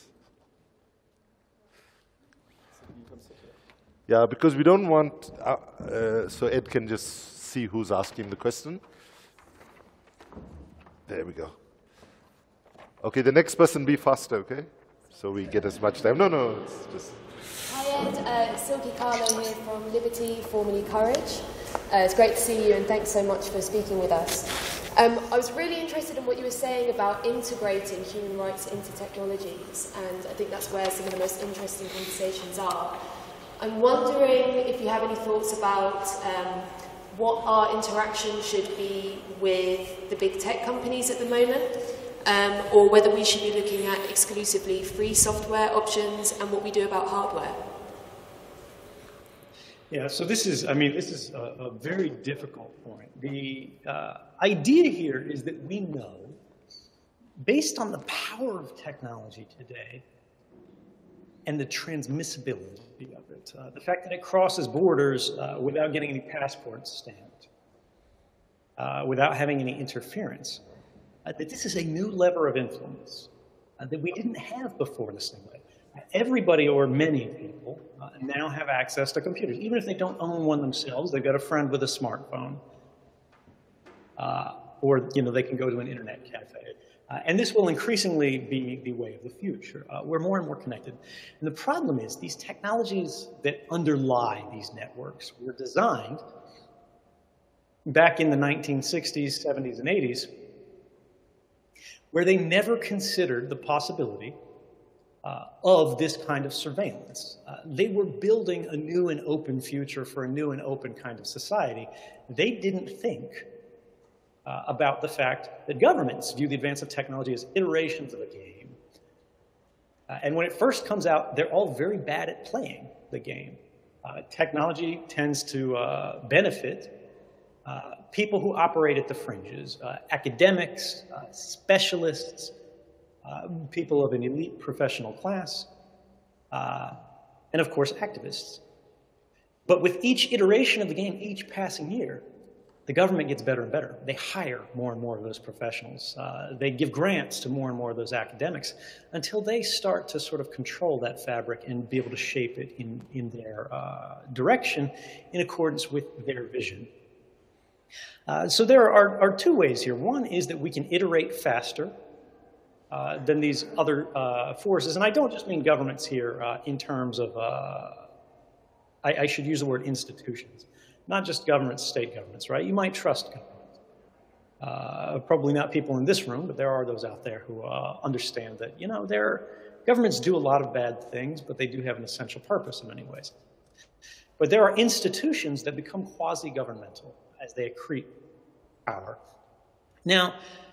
Yeah, because we don't want, uh, uh, so Ed can just see who's asking the question. There we go. Okay, the next person be faster, okay? So we get as much time. No, no, it's just... Hi Ed, uh, Silky Carlo here from Liberty, formerly Courage. Uh, it's great to see you, and thanks so much for speaking with us. Um, I was really interested in what you were saying about integrating human rights into technologies, and I think that's where some of the most interesting conversations are. I'm wondering if you have any thoughts about um, what our interaction should be with the big tech companies at the moment, um, or whether we should be looking at exclusively free software options and what we do about hardware. Yeah, so this is, I mean, this is a, a very difficult point. The uh, idea here is that we know, based on the power of technology today, and the transmissibility of it. Uh, the fact that it crosses borders uh, without getting any passports stamped, uh, without having any interference, uh, that this is a new lever of influence uh, that we didn't have before this thing. Uh, everybody, or many people, uh, now have access to computers. Even if they don't own one themselves, they've got a friend with a smartphone. Uh, or, you know, they can go to an internet cafe. Uh, and this will increasingly be the way of the future. Uh, we're more and more connected. And the problem is these technologies that underlie these networks were designed back in the nineteen sixties, seventies, and eighties, where they never considered the possibility uh, of this kind of surveillance. Uh, they were building a new and open future for a new and open kind of society. They didn't think Uh, about the fact that governments view the advance of technology as iterations of a game. Uh, and when it first comes out, they're all very bad at playing the game. Uh, technology tends to uh, benefit uh, people who operate at the fringes, uh, academics, uh, specialists, uh, people of an elite professional class, uh, and of course, activists. But with each iteration of the game, each passing year, the government gets better and better. They hire more and more of those professionals. Uh, they give grants to more and more of those academics until they start to sort of control that fabric and be able to shape it in, in their uh, direction in accordance with their vision. Uh, so there are, are two ways here. One is that we can iterate faster uh, than these other uh, forces. And I don't just mean governments here uh, in terms of, uh, I, I should use the word institutions. Not just governments, state governments, right? You might trust governments. Uh, probably not people in this room, but there are those out there who uh, understand that, you know, their governments do a lot of bad things, but they do have an essential purpose in many ways. But there are institutions that become quasi-governmental as they accrete power. Now,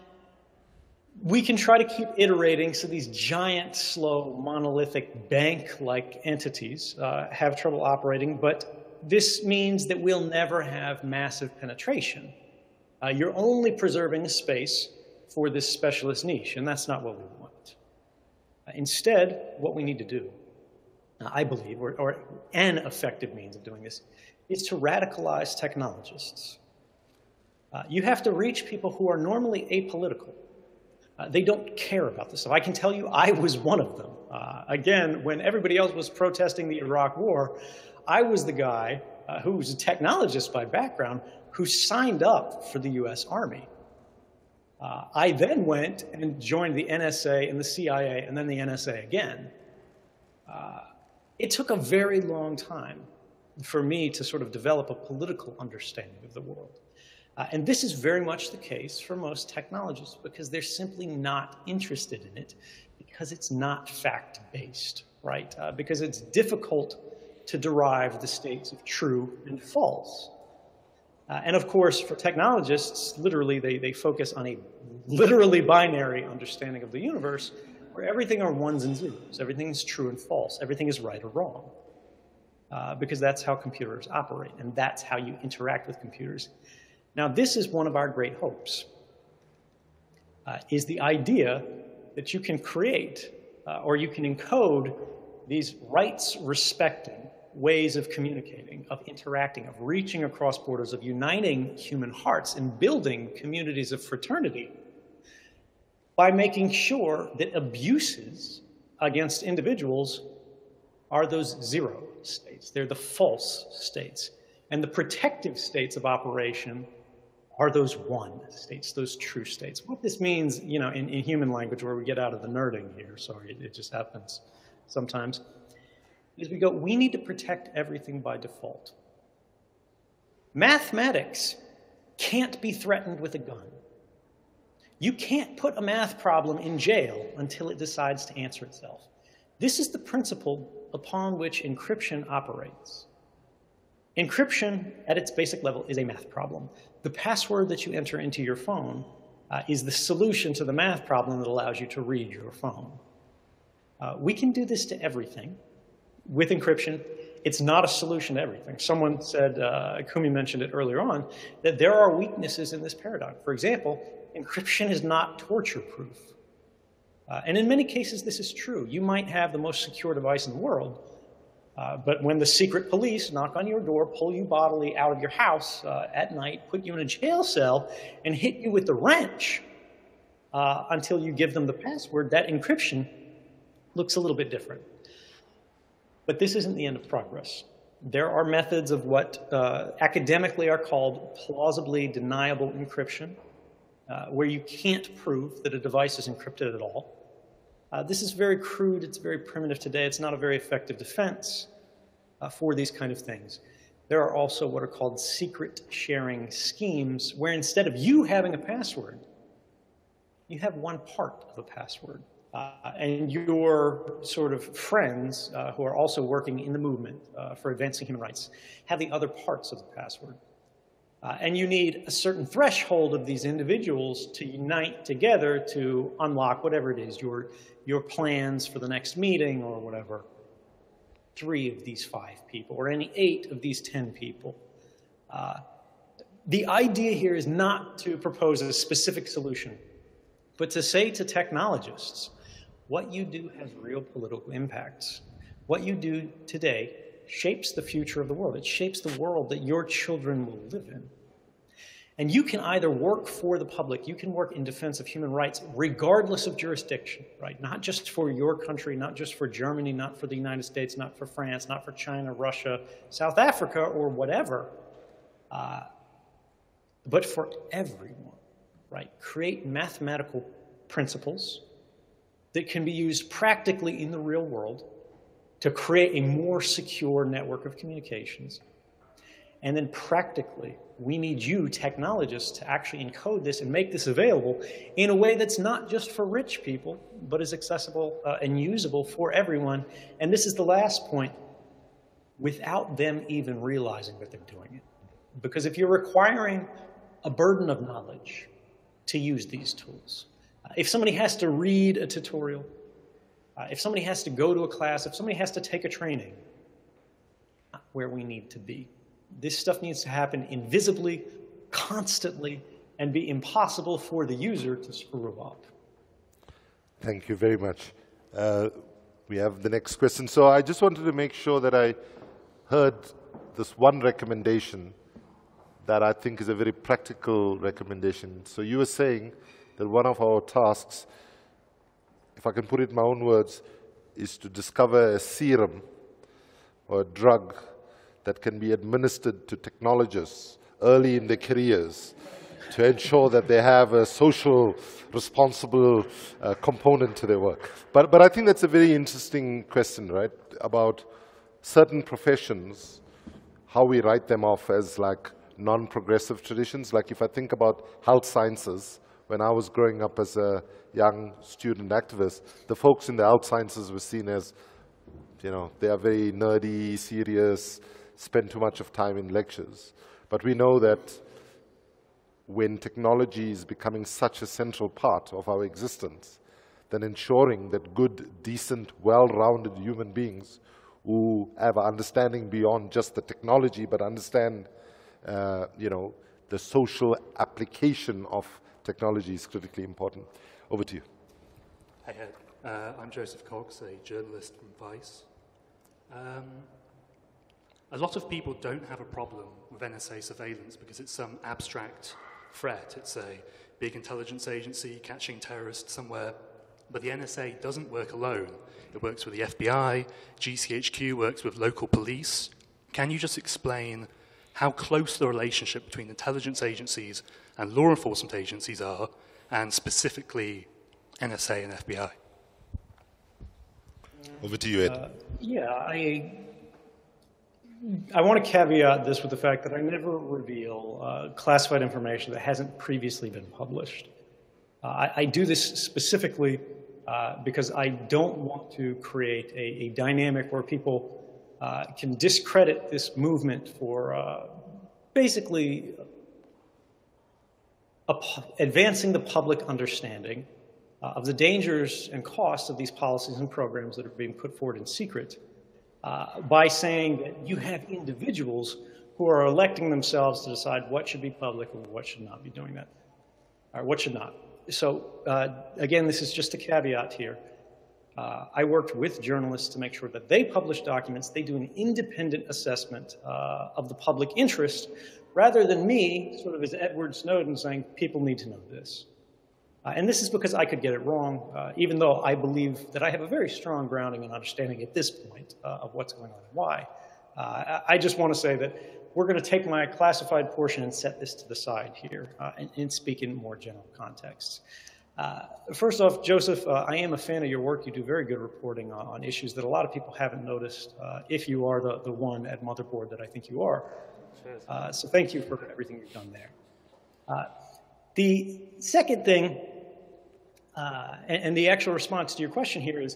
we can try to keep iterating, so these giant, slow, monolithic bank-like entities uh, have trouble operating, but this means that we'll never have massive penetration. Uh, you're only preserving a space for this specialist niche, and that's not what we want. Uh, instead, what we need to do, uh, I believe, or, or an effective means of doing this, is to radicalize technologists. Uh, you have to reach people who are normally apolitical. Uh, they don't care about this stuff. I can tell you I was one of them. Uh, again, when everybody else was protesting the Iraq War, I was the guy uh, who was a technologist by background who signed up for the U S Army. Uh, I then went and joined the N S A and the C I A and then the N S A again. Uh, it took a very long time for me to sort of develop a political understanding of the world. Uh, and this is very much the case for most technologists because they're simply not interested in it because it's not fact-based, right? Uh, because it's difficult to derive the states of true and false. Uh, and of course, for technologists, literally, they, they focus on a literally binary understanding of the universe where everything are ones and zeros. Everything is true and false. Everything is right or wrong. Uh, because that's how computers operate, and that's how you interact with computers. Now, this is one of our great hopes, uh, is the idea that you can create uh, or you can encode these rights-respecting ways of communicating, of interacting, of reaching across borders, of uniting human hearts and building communities of fraternity by making sure that abuses against individuals are those zero states. They're the false states. And the protective states of operation are those one states, those true states. What this means, you know, in, in human language, where we get out of the nerding here, sorry, it, it just happens sometimes, is we go, we need to protect everything by default. Mathematics can't be threatened with a gun. You can't put a math problem in jail until it decides to answer itself. This is the principle upon which encryption operates. Encryption, at its basic level, is a math problem. The password that you enter into your phone uh, is the solution to the math problem that allows you to read your phone. Uh, we can do this to everything. With encryption, it's not a solution to everything. Someone said, uh, Kumi mentioned it earlier on, that there are weaknesses in this paradigm. For example, encryption is not torture-proof. Uh, and in many cases, this is true. You might have the most secure device in the world, uh, but when the secret police knock on your door, pull you bodily out of your house uh, at night, put you in a jail cell, and hit you with the wrench uh, until you give them the password, that encryption looks a little bit different. But this isn't the end of progress. There are methods of what uh, academically are called plausibly deniable encryption, uh, where you can't prove that a device is encrypted at all. Uh, this is very crude, it's very primitive today, it's not a very effective defense uh, for these kind of things. There are also what are called secret sharing schemes, where instead of you having a password, you have one part of a password. Uh, and your sort of friends uh, who are also working in the movement uh, for advancing human rights have the other parts of the password. Uh, and you need a certain threshold of these individuals to unite together to unlock whatever it is, your, your plans for the next meeting or whatever. Three of these five people, or any eight of these ten people. Uh, the idea here is not to propose a specific solution, but to say to technologists, what you do has real political impacts. What you do today shapes the future of the world. It shapes the world that your children will live in. And you can either work for the public, you can work in defense of human rights, regardless of jurisdiction, right? Not just for your country, not just for Germany, not for the United States, not for France, not for China, Russia, South Africa, or whatever, uh, but for everyone, right? Create mathematical principles that can be used practically in the real world to create a more secure network of communications. And then practically, we need you, technologists, to actually encode this and make this available in a way that's not just for rich people, but is accessible uh, and usable for everyone. And this is the last point, without them even realizing that they're doing it. Because if you're requiring a burden of knowledge to use these tools, if somebody has to read a tutorial, uh, if somebody has to go to a class, if somebody has to take a training, where we need to be. This stuff needs to happen invisibly, constantly, and be impossible for the user to screw up. Thank you very much. Uh, we have the next question. So I just wanted to make sure that I heard this one recommendation that I think is a very practical recommendation. So you were saying that one of our tasks, if I can put it in my own words, is to discover a serum or a drug that can be administered to technologists early in their careers to ensure that they have a social, responsible uh, component to their work. But, but I think that's a very interesting question, right, about certain professions, how we write them off as like non-progressive traditions. Like if I think about health sciences, when I was growing up as a young student activist, the folks in the health sciences were seen as, you know, they are very nerdy, serious, spend too much of time in lectures. But we know that when technology is becoming such a central part of our existence, then ensuring that good, decent, well-rounded human beings who have an understanding beyond just the technology, but understand, uh, you know, the social application of technology is critically important. Over to you. Hey, Ed. Uh, I'm Joseph Cox, a journalist from Vice. Um, a lot of people don't have a problem with N S A surveillance because it's some abstract threat. It's a big intelligence agency catching terrorists somewhere. But the N S A doesn't work alone. It works with the F B I, G C H Q works with local police. Can you just explain how close the relationship between intelligence agencies and law enforcement agencies are, and specifically N S A and F B I? Over to you, Ed. Uh, yeah, I, I want to caveat this with the fact that I never reveal uh, classified information that hasn't previously been published. Uh, I, I do this specifically uh, because I don't want to create a, a dynamic where people uh, can discredit this movement for uh, basically a, advancing the public understanding uh, of the dangers and costs of these policies and programs that are being put forward in secret uh, by saying that you have individuals who are electing themselves to decide what should be public and what should not be doing that, or what should not. So uh, again, this is just a caveat here. Uh, I worked with journalists to make sure that they publish documents, they do an independent assessment uh, of the public interest, rather than me, sort of as Edward Snowden, saying people need to know this. Uh, and this is because I could get it wrong, uh, even though I believe that I have a very strong grounding and understanding at this point uh, of what's going on and why. Uh, I just want to say that we're going to take my classified portion and set this to the side here uh, and, and speak in more general contexts. Uh, first off, Joseph, uh, I am a fan of your work. You do very good reporting on, on issues that a lot of people haven't noticed, uh, if you are the, the one at Motherboard that I think you are. Uh, so thank you for everything you've done there. Uh, the second thing, uh, and, and the actual response to your question here is,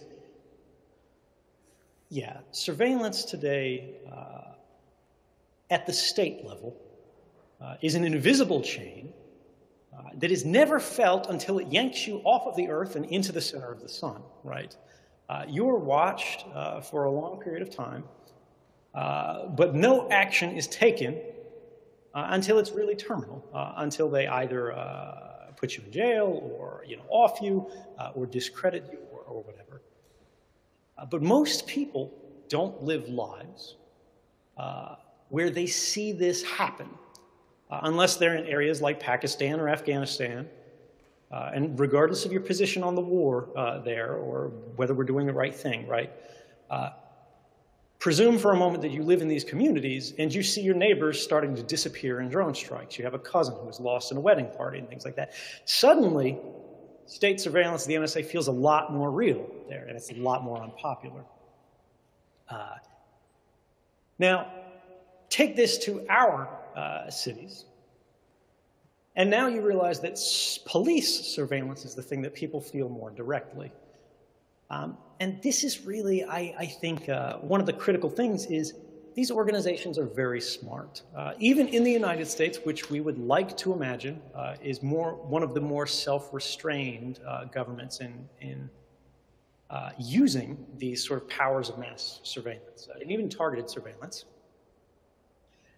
yeah, surveillance today uh, at the state level uh, is an invisible chain uh, that is never felt until it yanks you off of the earth and into the center of the sun, right? Uh, you are watched uh, for a long period of time, uh, but no action is taken uh, until it's really terminal, uh, until they either uh, put you in jail or, you know, off you uh, or discredit you or, or whatever. Uh, but most people don't live lives uh, where they see this happen, uh, unless they're in areas like Pakistan or Afghanistan. Uh, and regardless of your position on the war uh, there, or whether we're doing the right thing, right? Uh, presume for a moment that you live in these communities and you see your neighbors starting to disappear in drone strikes. You have a cousin who was lost in a wedding party and things like that. Suddenly, state surveillance of the N S A feels a lot more real there, and it's a lot more unpopular. Uh, now, take this to our uh, cities, and now you realize that police surveillance is the thing that people feel more directly. Um, and this is really, I, I think, uh, one of the critical things is these organizations are very smart. Uh, even in the United States, which we would like to imagine uh, is more one of the more self-restrained uh, governments in, in uh, using these sort of powers of mass surveillance, uh, and even targeted surveillance.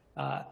Uh,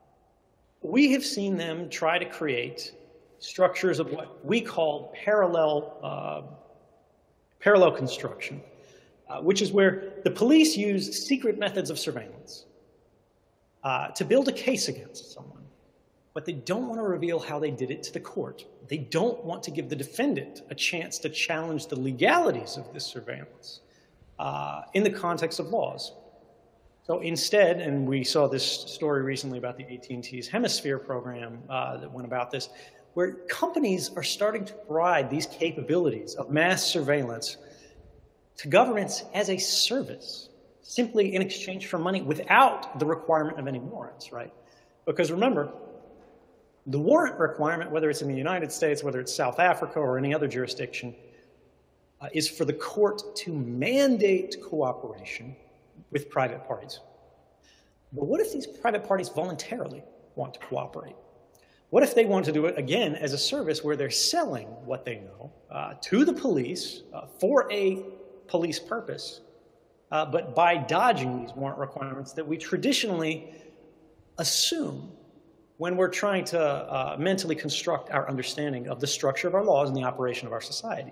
we have seen them try to create structures of what we call parallel, uh, parallel construction, uh, which is where the police use secret methods of surveillance uh, to build a case against someone, but they don't want to reveal how they did it to the court. They don't want to give the defendant a chance to challenge the legalities of this surveillance uh, in the context of laws. So instead, and we saw this story recently about the A T and T's Hemisphere program uh, that went about this, where companies are starting to provide these capabilities of mass surveillance to governments as a service, simply in exchange for money without the requirement of any warrants, right? Because remember, the warrant requirement, whether it's in the United States, whether it's South Africa or any other jurisdiction, uh, is for the court to mandate cooperation with private parties. But what if these private parties voluntarily want to cooperate? What if they want to do it, again, as a service where they're selling what they know uh, to the police uh, for a police purpose, uh, but by dodging these warrant requirements that we traditionally assume when we're trying to uh, mentally construct our understanding of the structure of our laws and the operation of our society?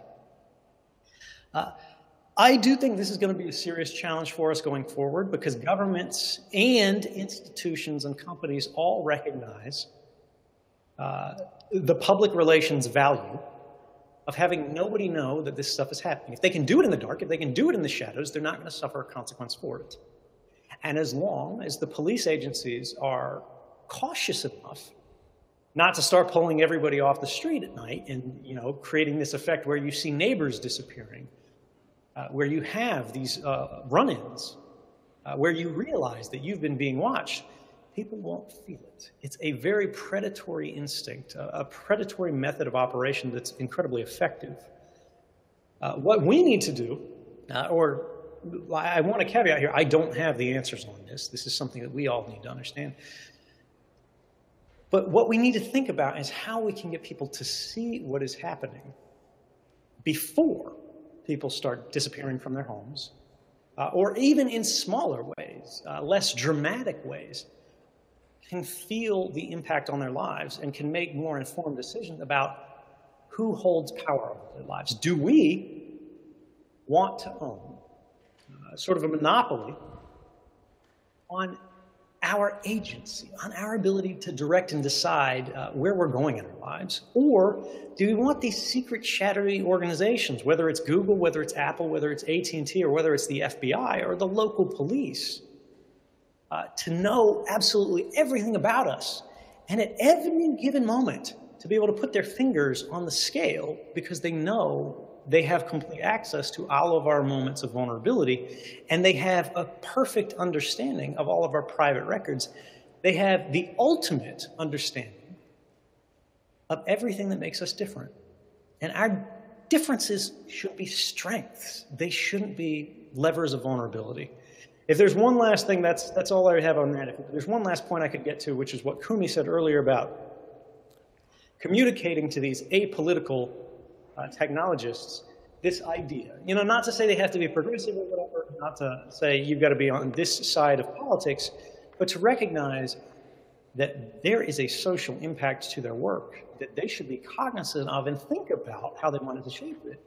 Uh, I do think this is going to be a serious challenge for us going forward because governments and institutions and companies all recognize uh, the public relations value of having nobody know that this stuff is happening. If they can do it in the dark, if they can do it in the shadows, they're not going to suffer a consequence for it. And as long as the police agencies are cautious enough not to start pulling everybody off the street at night and, you know, creating this effect where you see neighbors disappearing, uh, where you have these uh, run-ins, uh, where you realize that you've been being watched, people won't feel it. It's a very predatory instinct, a, a predatory method of operation that's incredibly effective. Uh, what we need to do, uh, or I want to caveat here, I don't have the answers on this. This is something that we all need to understand. But what we need to think about is how we can get people to see what is happening before people start disappearing from their homes, uh, or even in smaller ways, uh, less dramatic ways, can feel the impact on their lives and can make more informed decisions about who holds power over their lives. Do we want to own uh, sort of a monopoly on our agency, on our ability to direct and decide uh, where we're going in our lives? Or do we want these secret, shadowy organizations, whether it's Google, whether it's Apple, whether it's A T and T, or whether it's the F B I or the local police, uh, to know absolutely everything about us, and at every given moment to be able to put their fingers on the scale because they know they have complete access to all of our moments of vulnerability, and they have a perfect understanding of all of our private records. They have the ultimate understanding of everything that makes us different. And our differences should be strengths. They shouldn't be levers of vulnerability. If there's one last thing, that's, that's all I have on that. If there's one last point I could get to, which is what Kumi said earlier about communicating to these apolitical uh, technologists this idea. You know, not to say they have to be progressive or whatever, not to say you've got to be on this side of politics, but to recognize that there is a social impact to their work that they should be cognizant of and think about how they wanted to shape it.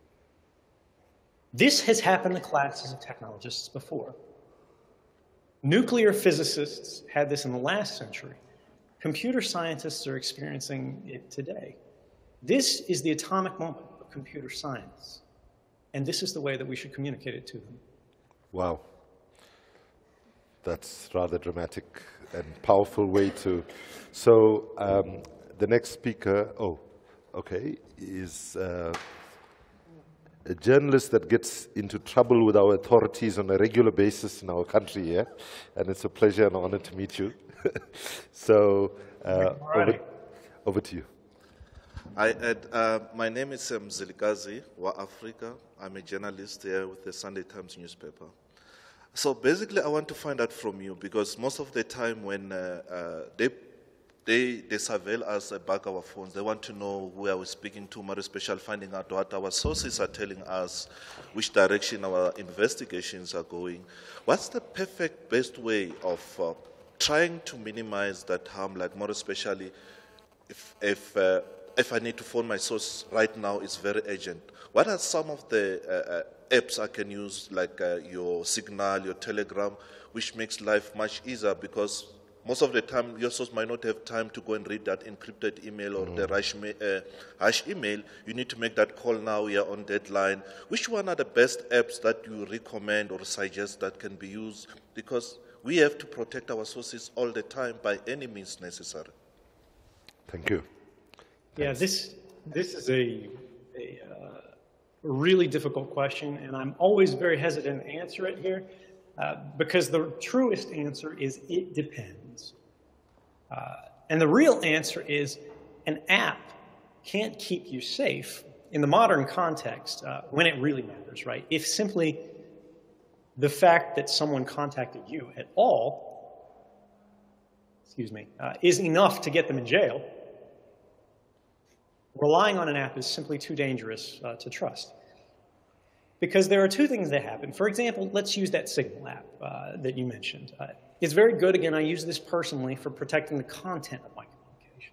This has happened to classes of technologists before. Nuclear physicists had this in the last century. Computer scientists are experiencing it today. This is the atomic moment of computer science, and this is the way that we should communicate it to them. Wow. That's rather dramatic and powerful way to... So um, the next speaker, oh, okay, is uh, a journalist that gets into trouble with our authorities on a regular basis in our country here, and it's a pleasure and honor to meet you. So uh, over, over to you. I, Ed, uh, my name is um, Zilikazi wa Africa. I'm a journalist here with the Sunday Times newspaper. So basically, I want to find out from you, because most of the time when uh, uh, they, they, they surveil us back our phones, they want to know who are we speaking to, more especially finding out what our sources are telling us, which direction our investigations are going. What's the perfect, best way of uh, trying to minimize that harm, like more especially if, if, uh, if I need to phone my source right now, it's very urgent. What are some of the uh, uh, apps I can use, like uh, your Signal, your Telegram, which makes life much easier, because most of the time your source might not have time to go and read that encrypted email or mm. the hash, uh, hash email. You need to make that call now, you're on deadline. Which one are the best apps that you recommend or suggest that can be used? Because we have to protect our sources all the time by any means necessary. Thank you. Yeah, Thanks. this, this is a, a uh, really difficult question, and I'm always very hesitant to answer it here. Uh, because the truest answer is it depends. Uh, and the real answer is an app can't keep you safe in the modern context uh, when it really matters, right? If simply the fact that someone contacted you at all, excuse me, uh, is enough to get them in jail, relying on an app is simply too dangerous uh, to trust. Because there are two things that happen. For example, let's use that Signal app uh, that you mentioned. Uh, it's very good. Again, I use this personally for protecting the content of my communications.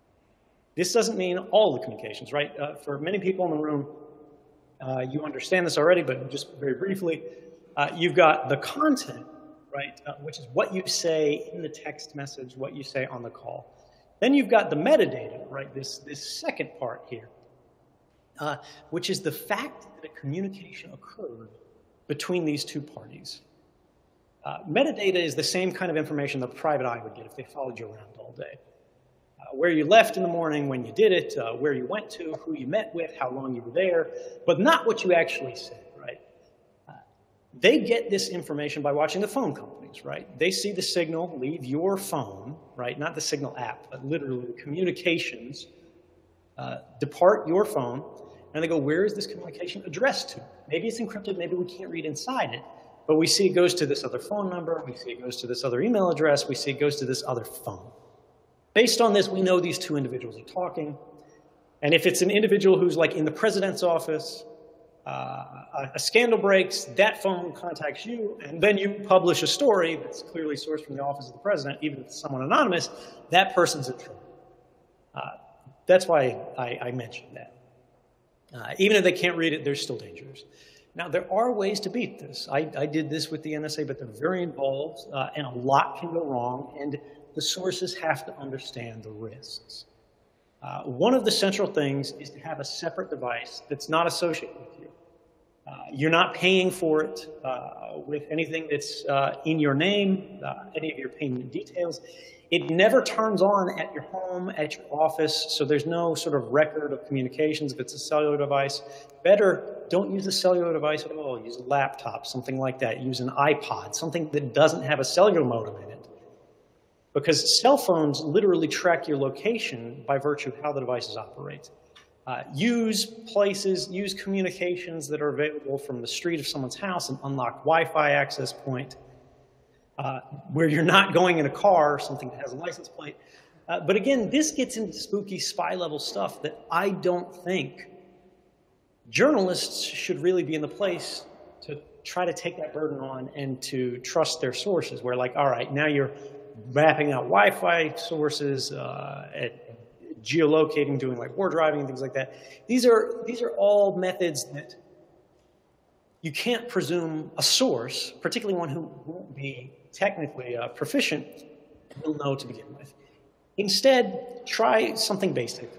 This doesn't mean all the communications, right? Uh, for many people in the room, uh, you understand this already, but just very briefly, uh, you've got the content, right, uh, which is what you say in the text message, what you say on the call. Then you've got the metadata, right, this, this second part here. Uh, which is the fact that a communication occurred between these two parties. Uh, metadata is the same kind of information the private eye would get if they followed you around all day. Uh, where you left in the morning, when you did it, uh, where you went to, who you met with, how long you were there, but not what you actually said, right? Uh, they get this information by watching the phone companies, right? They see the signal leave your phone, right? Not the Signal app, but literally the communications uh, depart your phone. And they go, where is this communication addressed to? Maybe it's encrypted, maybe we can't read inside it, but we see it goes to this other phone number, we see it goes to this other email address, we see it goes to this other phone. Based on this, we know these two individuals are talking. And if it's an individual who's like in the president's office, uh, a scandal breaks, that phone contacts you, and then you publish a story that's clearly sourced from the office of the president, even if it's someone anonymous, that person's in trouble. Uh, that's why I, I mentioned that. Uh, even if they can't read it, they're still dangerous. Now, there are ways to beat this. I, I did this with the N S A, but they're very involved, uh, and a lot can go wrong, and the sources have to understand the risks. Uh, one of the central things is to have a separate device that's not associated with you. Uh, you're not paying for it uh, with anything that's uh, in your name, uh, any of your payment details. It never turns on at your home, at your office, so there's no sort of record of communications if it's a cellular device. Better, don't use a cellular device at all. Use a laptop, something like that. Use an iPod, something that doesn't have a cellular modem in it. Because cell phones literally track your location by virtue of how the devices operate. Uh, use places, use communications that are available from the street of someone's house, an unlocked Wi-Fi access point. Uh, where you're not going in a car or something that has a license plate. Uh, but again, this gets into spooky spy level stuff that I don't think journalists should really be in the place to try to take that burden on and to trust their sources, where like, all right, now you're mapping out Wi-Fi sources, uh, at geolocating, doing like war driving and things like that. These are, these are all methods that you can't presume a source, particularly one who won't be technically uh, proficient, will know to begin with. Instead, try something basic,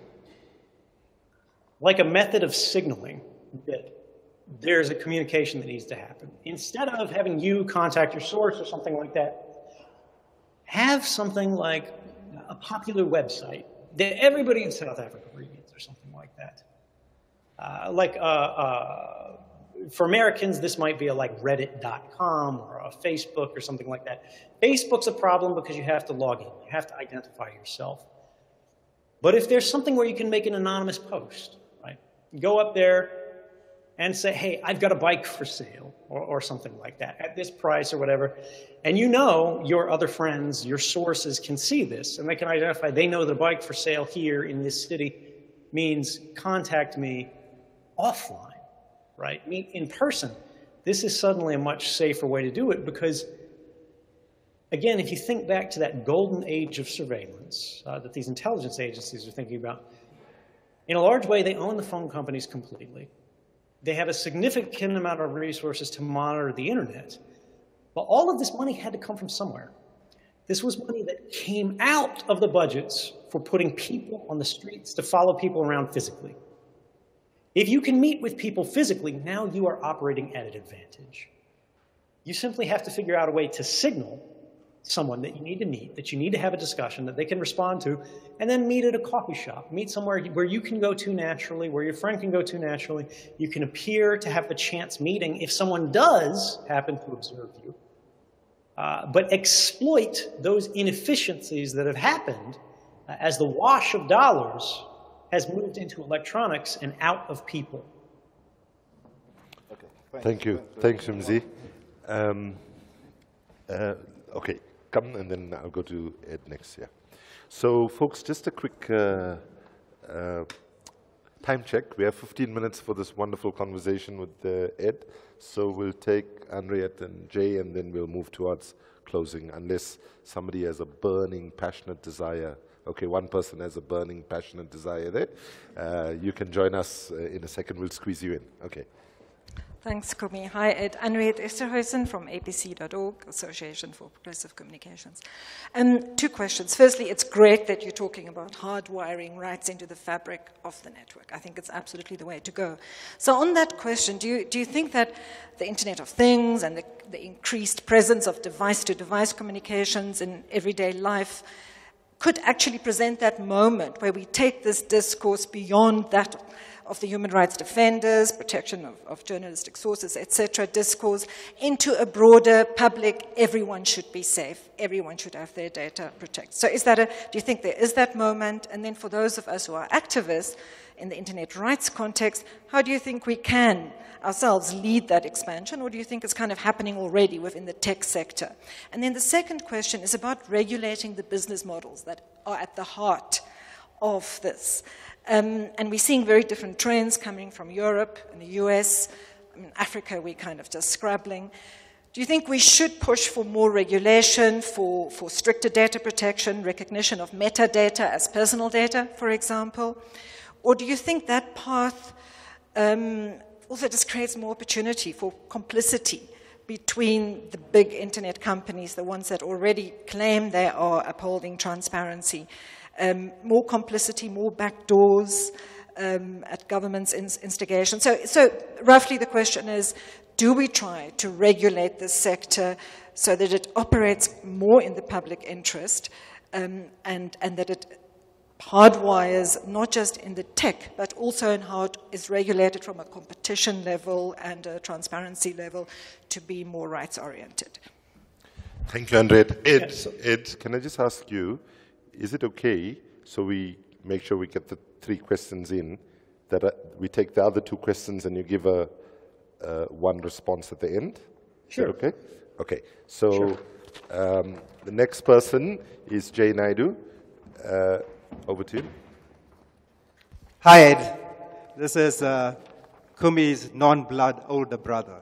like a method of signaling that there's a communication that needs to happen. Instead of having you contact your source or something like that, have something like a popular website that everybody in South Africa reads or something like that. Uh, like uh, uh, for Americans, this might be a like reddit dot com or a Facebook or something like that. Facebook's a problem because you have to log in. You have to identify yourself. But if there's something where you can make an anonymous post, right? Go up there and say, hey, I've got a bike for sale or, or something like that at this price or whatever. And you know your other friends, your sources can see this and they can identify, they know the bike for sale here in this city means contact me offline. Right? Meet in person. This is suddenly a much safer way to do it because again, if you think back to that golden age of surveillance uh, that these intelligence agencies are thinking about, in a large way, they own the phone companies completely. They have a significant amount of resources to monitor the internet. But all of this money had to come from somewhere. This was money that came out of the budgets for putting people on the streets to follow people around physically. If you can meet with people physically, now you are operating at an advantage. You simply have to figure out a way to signal someone that you need to meet, that you need to have a discussion, that they can respond to, and then meet at a coffee shop. Meet somewhere where you can go to naturally, where your friend can go to naturally. You can appear to have a chance meeting if someone does happen to observe you. Uh, but exploit those inefficiencies that have happened uh, as the wash of dollars has moved into electronics and out of people. Okay, thank, thank you. Thanks, Mzi. Um, uh, okay, come and then I'll go to Ed next. Yeah. So, folks, just a quick uh, uh, time check. We have fifteen minutes for this wonderful conversation with uh, Ed. So we'll take Henriette and Jay, and then we'll move towards closing, unless somebody has a burning, passionate desire. Okay, one person has a burning, passionate desire there. Uh, you can join us uh, in a second. We'll squeeze you in. Okay. Thanks, Kumi. Hi, Ed. Henriette Esterhuizen from A P C dot org, Association for Progressive Communications. Um, two questions. Firstly, it's great that you're talking about hardwiring rights into the fabric of the network. I think it's absolutely the way to go. So on that question, do you, do you think that the Internet of Things and the, the increased presence of device-to-device communications in everyday life could actually present that moment where we take this discourse beyond that of the human rights defenders, protection of, of journalistic sources, et cetera, discourse, into a broader public, everyone should be safe, everyone should have their data protected. So is that a, do you think there is that moment? And then for those of us who are activists in the internet rights context, how do you think we can ourselves lead that expansion, or do you think it's kind of happening already within the tech sector? And then the second question is about regulating the business models that are at the heart of this. Um, and we're seeing very different trends coming from Europe and the U S. I mean, Africa, we're kind of just scrabbling. Do you think we should push for more regulation, for, for stricter data protection, recognition of metadata as personal data, for example? Or do you think that path um, also just creates more opportunity for complicity between the big internet companies, the ones that already claim they are upholding transparency? Um, more complicity, more backdoors um, at government's instigation. So, so roughly the question is, do we try to regulate this sector so that it operates more in the public interest um, and, and that it hardwires not just in the tech, but also in how it is regulated from a competition level and a transparency level to be more rights-oriented? Thank you, Henriette. Ed, Ed, can I just ask you, is it okay, so we make sure we get the three questions in, that uh, we take the other two questions and you give a uh, one response at the end? Sure. Is that okay? Okay. So Sure. um, the next person is Jay Naidoo. Uh, over to you. Hi, Ed. This is uh, Kumi's non-blood older brother.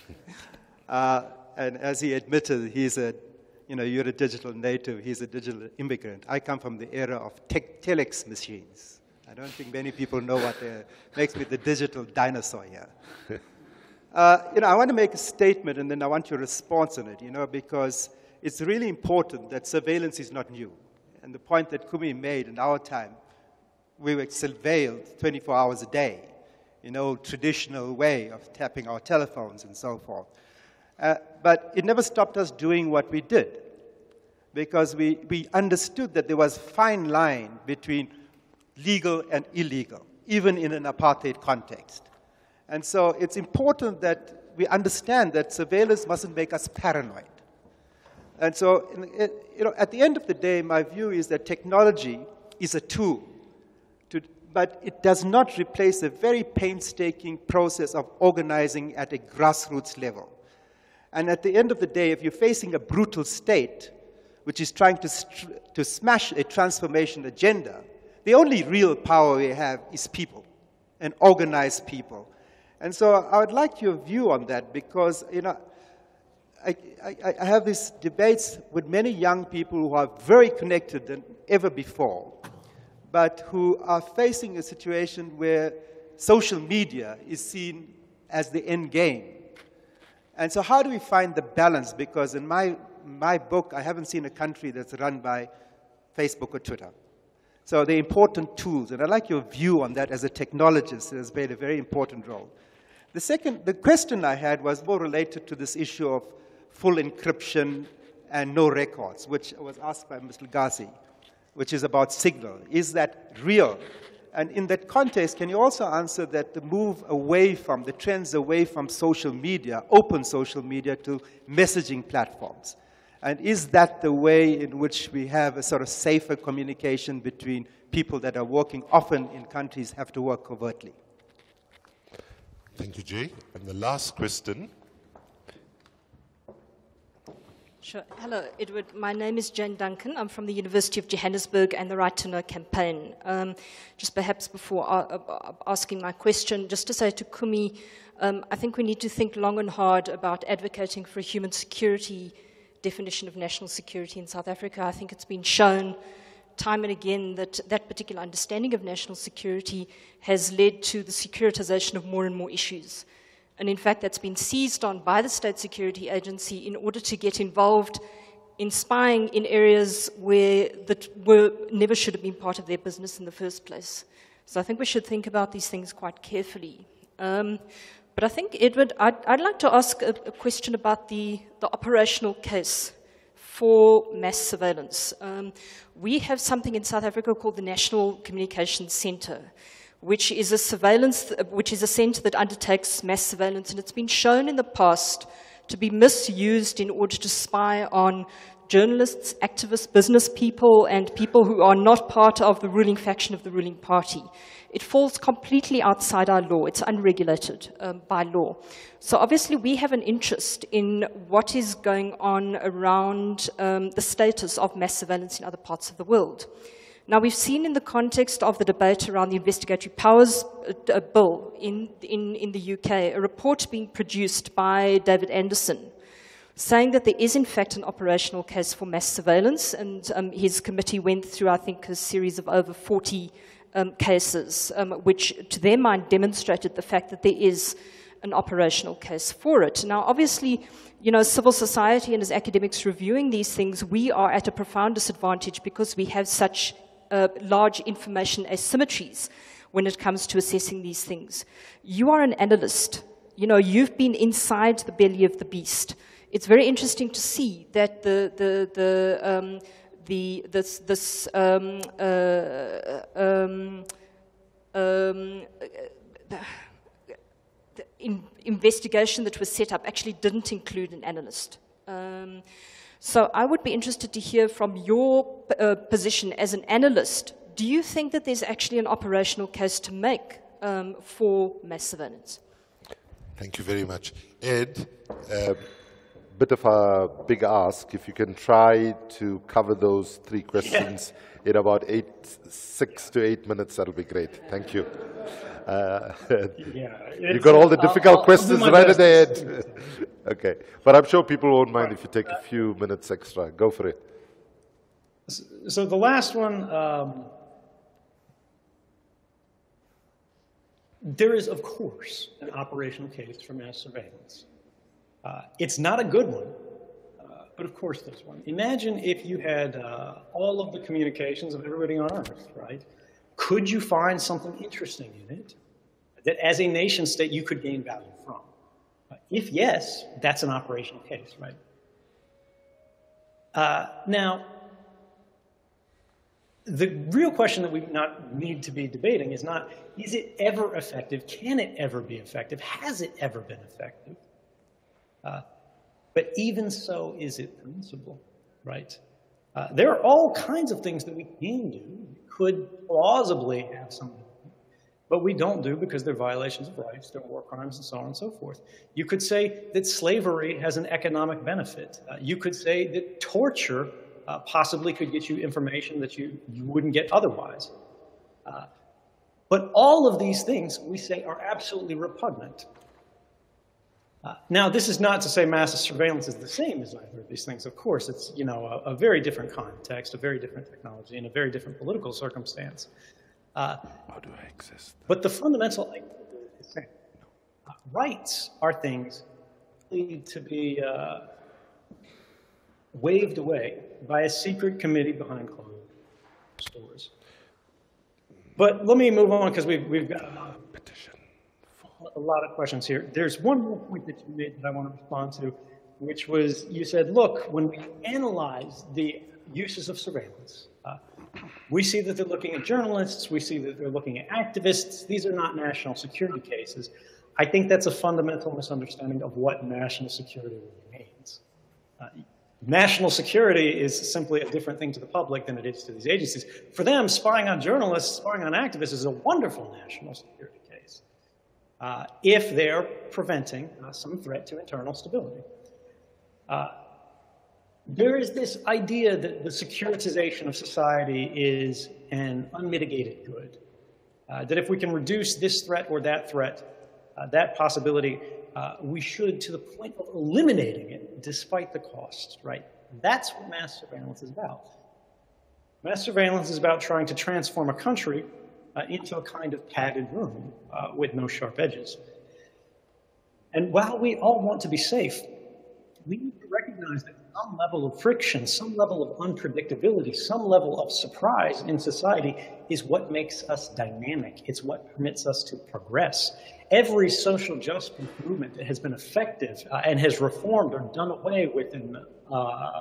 uh, and as he admitted, he's a You know, you're a digital native, he's a digital immigrant. I come from the era of tech telex machines. I don't think many people know what uh, makes me the digital dinosaur here. uh, you know, I want to make a statement and then I want your response on it, you know, because it's really important that surveillance is not new. And the point that Kumi made in our time, we were surveilled twenty-four hours a day, you know, traditional way of tapping our telephones and so forth. Uh, but it never stopped us doing what we did, because we, we understood that there was a fine line between legal and illegal, even in an apartheid context. And so it's important that we understand that surveillance mustn't make us paranoid. And so, you know, at the end of the day, my view is that technology is a tool, to, but it does not replace a very painstaking process of organizing at a grassroots level. And at the end of the day, if you're facing a brutal state, which is trying to, to smash a transformation agenda, the only real power we have is people, and organized people. And so I would like your view on that, because, you know, I, I, I have these debates with many young people who are very connected than ever before, but who are facing a situation where social media is seen as the end game. And so how do we find the balance? Because in my, my book, I haven't seen a country that's run by Facebook or Twitter. So they're important tools, and I'd like your view on that as a technologist. It has played a very important role. The second, the question I had was more related to this issue of full encryption and no records, which was asked by Mister Gazi, which is about Signal. Is that real? And in that context, can you also answer that the move away from, the trends away from social media, open social media, to messaging platforms? And is that the way in which we have a sort of safer communication between people that are working, often in countries have to work covertly? Thank you, Jay. And the last question. Sure. Hello, Edward. My name is Jane Duncan. I'm from the University of Johannesburg and the Right to Know campaign. Um, just perhaps before uh, asking my question, just to say to Kumi, um, I think we need to think long and hard about advocating for a human security definition of national security in South Africa. I think it's been shown time and again that that particular understanding of national security has led to the securitization of more and more issues. And in fact, that's been seized on by the State Security Agency in order to get involved in spying in areas where that were never should have been part of their business in the first place. So I think we should think about these things quite carefully. Um, but I think, Edward, I'd, I'd like to ask a, a question about the, the operational case for mass surveillance. Um, we have something in South Africa called the National Communications Centre, which is a surveillance, which is a centre that undertakes mass surveillance, and it's been shown in the past to be misused in order to spy on journalists, activists, business people, and people who are not part of the ruling faction of the ruling party. It falls completely outside our law. It's unregulated um, by law. So obviously we have an interest in what is going on around um, the status of mass surveillance in other parts of the world. Now, we've seen in the context of the debate around the Investigatory Powers uh, Bill in, in, in the U K, a report being produced by David Anderson saying that there is, in fact, an operational case for mass surveillance, and um, his committee went through, I think, a series of over forty um, cases, um, which, to their mind, demonstrated the fact that there is an operational case for it. Now, obviously, you know, civil society and as academics reviewing these things, we are at a profound disadvantage because we have such uh, large information asymmetries when it comes to assessing these things. You are an analyst. You know, you've been inside the belly of the beast. It's very interesting to see that the the the um, the this this um, uh, um, um, the, the in investigation that was set up actually didn't include an analyst. Um, so I would be interested to hear from your uh, position as an analyst. Do you think that there's actually an operational case to make um, for mass surveillance? Thank you very much, Ed. Uh, bit of a big ask. If you can try to cover those three questions yeah. in about eight, six to eight minutes, that'll be great. Thank you. Uh, yeah, you got all the difficult I'll, I'll questions right at the end. Okay, but I'm sure people won't mind right. if you take a few minutes extra. Go for it. So the last one, um, there is, of course, an operational case for mass surveillance. Uh, it's not a good one, uh, but of course there's one. Imagine if you had uh, all of the communications of everybody on Earth, right? Could you find something interesting in it that as a nation state you could gain value from? Uh, if yes, that's an operational case, right? Uh, now, the real question that we not need to be debating is not, is it ever effective? Can it ever be effective? Has it ever been effective? Uh, but even so, is it permissible, right? Uh, there are all kinds of things that we can do, could plausibly have some, but we don't do because they're violations of rights, they're war crimes, and so on and so forth. You could say that slavery has an economic benefit. Uh, you could say that torture uh, possibly could get you information that you, you wouldn't get otherwise. Uh, but all of these things we say are absolutely repugnant. Uh, now, this is not to say massive surveillance is the same as either of these things. Of course, it's, you know, a, a very different context, a very different technology, and a very different political circumstance. Uh, How do I access that? But the fundamental idea is the same. Uh, rights are things that need to be uh, waved away by a secret committee behind closed doors. But let me move on, because we've, we've got a petition. A lot of questions here. There's one more point that you made that I want to respond to, which was, you said, look, when we analyze the uses of surveillance, uh, we see that they're looking at journalists, we see that they're looking at activists. These are not national security cases. I think that's a fundamental misunderstanding of what national security really means. Uh, national security is simply a different thing to the public than it is to these agencies. For them, spying on journalists, spying on activists is a wonderful national security case. Uh, if they're preventing uh, some threat to internal stability. Uh, there is this idea that the securitization of society is an unmitigated good. Uh, that if we can reduce this threat or that threat, uh, that possibility, uh, we should to the point of eliminating it despite the cost, right? That's what mass surveillance is about. Mass surveillance is about trying to transform a country Uh, into a kind of padded room uh, with no sharp edges. And while we all want to be safe, we need to recognize that some level of friction, some level of unpredictability, some level of surprise in society is what makes us dynamic. It's what permits us to progress. Every social justice movement that has been effective uh, and has reformed or done away with an uh,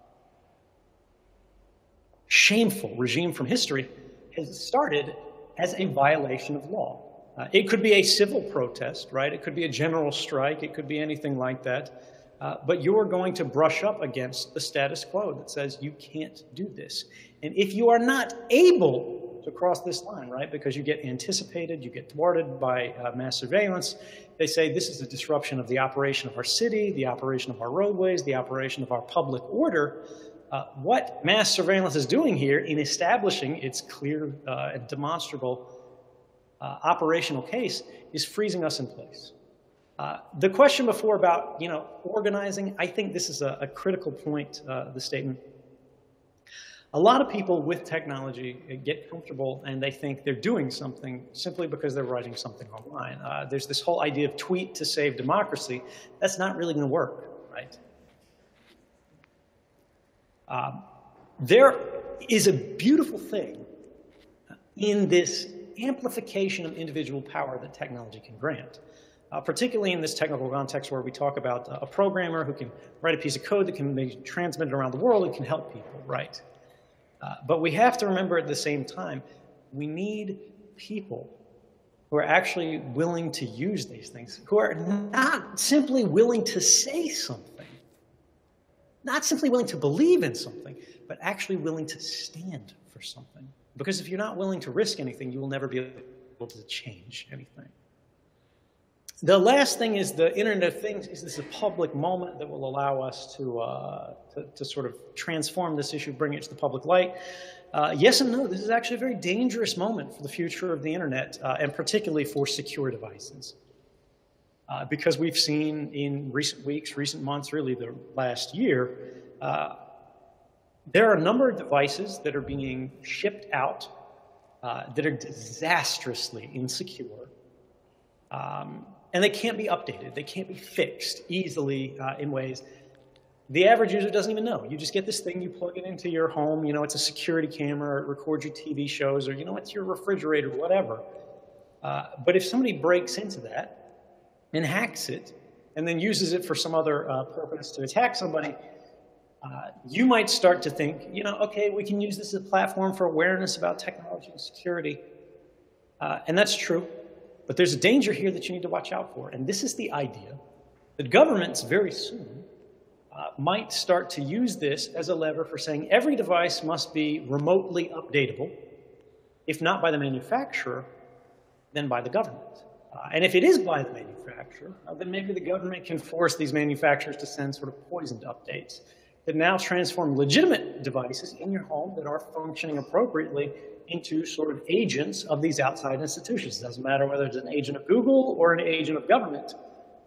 shameful regime from history has started as a violation of law. Uh, it could be a civil protest, right? It could be a general strike. It could be anything like that. Uh, but you're going to brush up against the status quo that says you can't do this. And if you are not able to cross this line, right, because you get anticipated, you get thwarted by uh, mass surveillance, they say this is a disruption of the operation of our city, the operation of our roadways, the operation of our public order. Uh, what mass surveillance is doing here in establishing its clear uh, and demonstrable uh, operational case is freezing us in place. Uh, the question before about, you know, organizing, I think this is a, a critical point, uh, the statement. A lot of people with technology get comfortable and they think they're doing something simply because they're writing something online. Uh, there's this whole idea of tweet to save democracy. That's not really going to work, right? Um, there is a beautiful thing in this amplification of individual power that technology can grant, uh, particularly in this technical context where we talk about uh, a programmer who can write a piece of code that can be transmitted around the world and can help people, right? Uh, but we have to remember at the same time, we need people who are actually willing to use these things, who are not simply willing to say something, not simply willing to believe in something, but actually willing to stand for something. Because if you're not willing to risk anything, you will never be able to change anything. The last thing is the Internet of Things is this a public moment that will allow us to, uh, to, to sort of transform this issue, bring it to the public light. Uh, yes and no, this is actually a very dangerous moment for the future of the Internet, uh, and particularly for secure devices. Uh, because we've seen in recent weeks, recent months, really the last year, uh, there are a number of devices that are being shipped out uh, that are disastrously insecure. Um, and they can't be updated. They can't be fixed easily uh, in ways. The average user doesn't even know. You just get this thing, you plug it into your home, you know, it's a security camera, it records your T V shows, or, you know, it's your refrigerator, whatever. Uh, but if somebody breaks into that, and hacks it, and then uses it for some other uh, purpose to attack somebody, uh, you might start to think, you know, okay, we can use this as a platform for awareness about technology and security. Uh, and that's true, but there's a danger here that you need to watch out for. And this is the idea that governments very soon uh, might start to use this as a lever for saying every device must be remotely updatable, if not by the manufacturer, then by the government. Uh, and if it is by the manufacturer, uh, then maybe the government can force these manufacturers to send sort of poisoned updates that now transform legitimate devices in your home that are functioning appropriately into sort of agents of these outside institutions. It doesn't matter whether it's an agent of Google or an agent of government.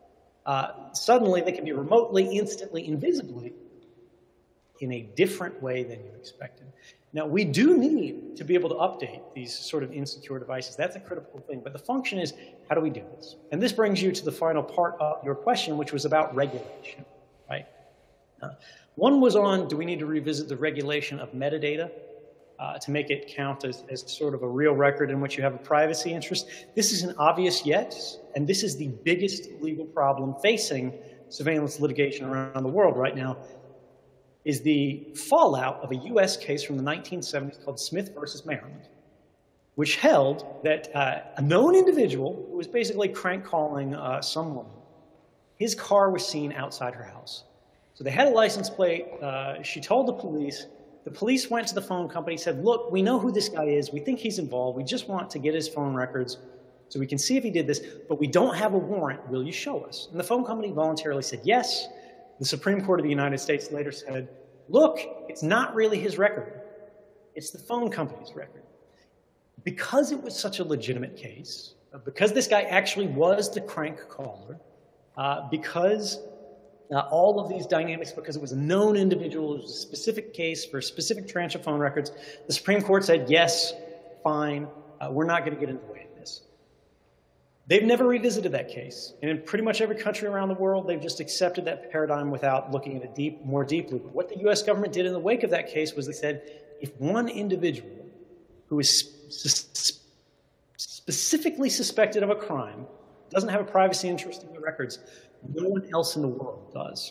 uh, suddenly they can be remotely, instantly, invisibly in a different way than you expected. Now, we do need to be able to update these sort of insecure devices. That's a critical thing. But the function is, how do we do this? And this brings you to the final part of your question, which was about regulation, right? Uh, one was on, do we need to revisit the regulation of metadata uh, to make it count as, as sort of a real record in which you have a privacy interest? This is an obvious yes, and this is the biggest legal problem facing surveillance litigation around the world right now, is the fallout of a U S case from the nineteen seventies called Smith versus Maryland, which held that uh, a known individual who was basically crank calling uh, some woman, his car was seen outside her house. So they had a license plate. Uh, she told the police. The police went to the phone company, said, look, we know who this guy is. We think he's involved. We just want to get his phone records so we can see if he did this, but we don't have a warrant. Will you show us? And the phone company voluntarily said yes. The Supreme Court of the United States later said, look, it's not really his record. It's the phone company's record. Because it was such a legitimate case, because this guy actually was the crank caller, uh, because uh, all of these dynamics, because it was a known individual, it was a specific case for a specific tranche of phone records, the Supreme Court said, yes, fine, uh, we're not going to get in the way of this. They've never revisited that case. And in pretty much every country around the world, they've just accepted that paradigm without looking at it deep, more deeply. But what the U S government did in the wake of that case was they said, if one individual who is sp specifically suspected of a crime doesn't have a privacy interest in the records, no one else in the world does.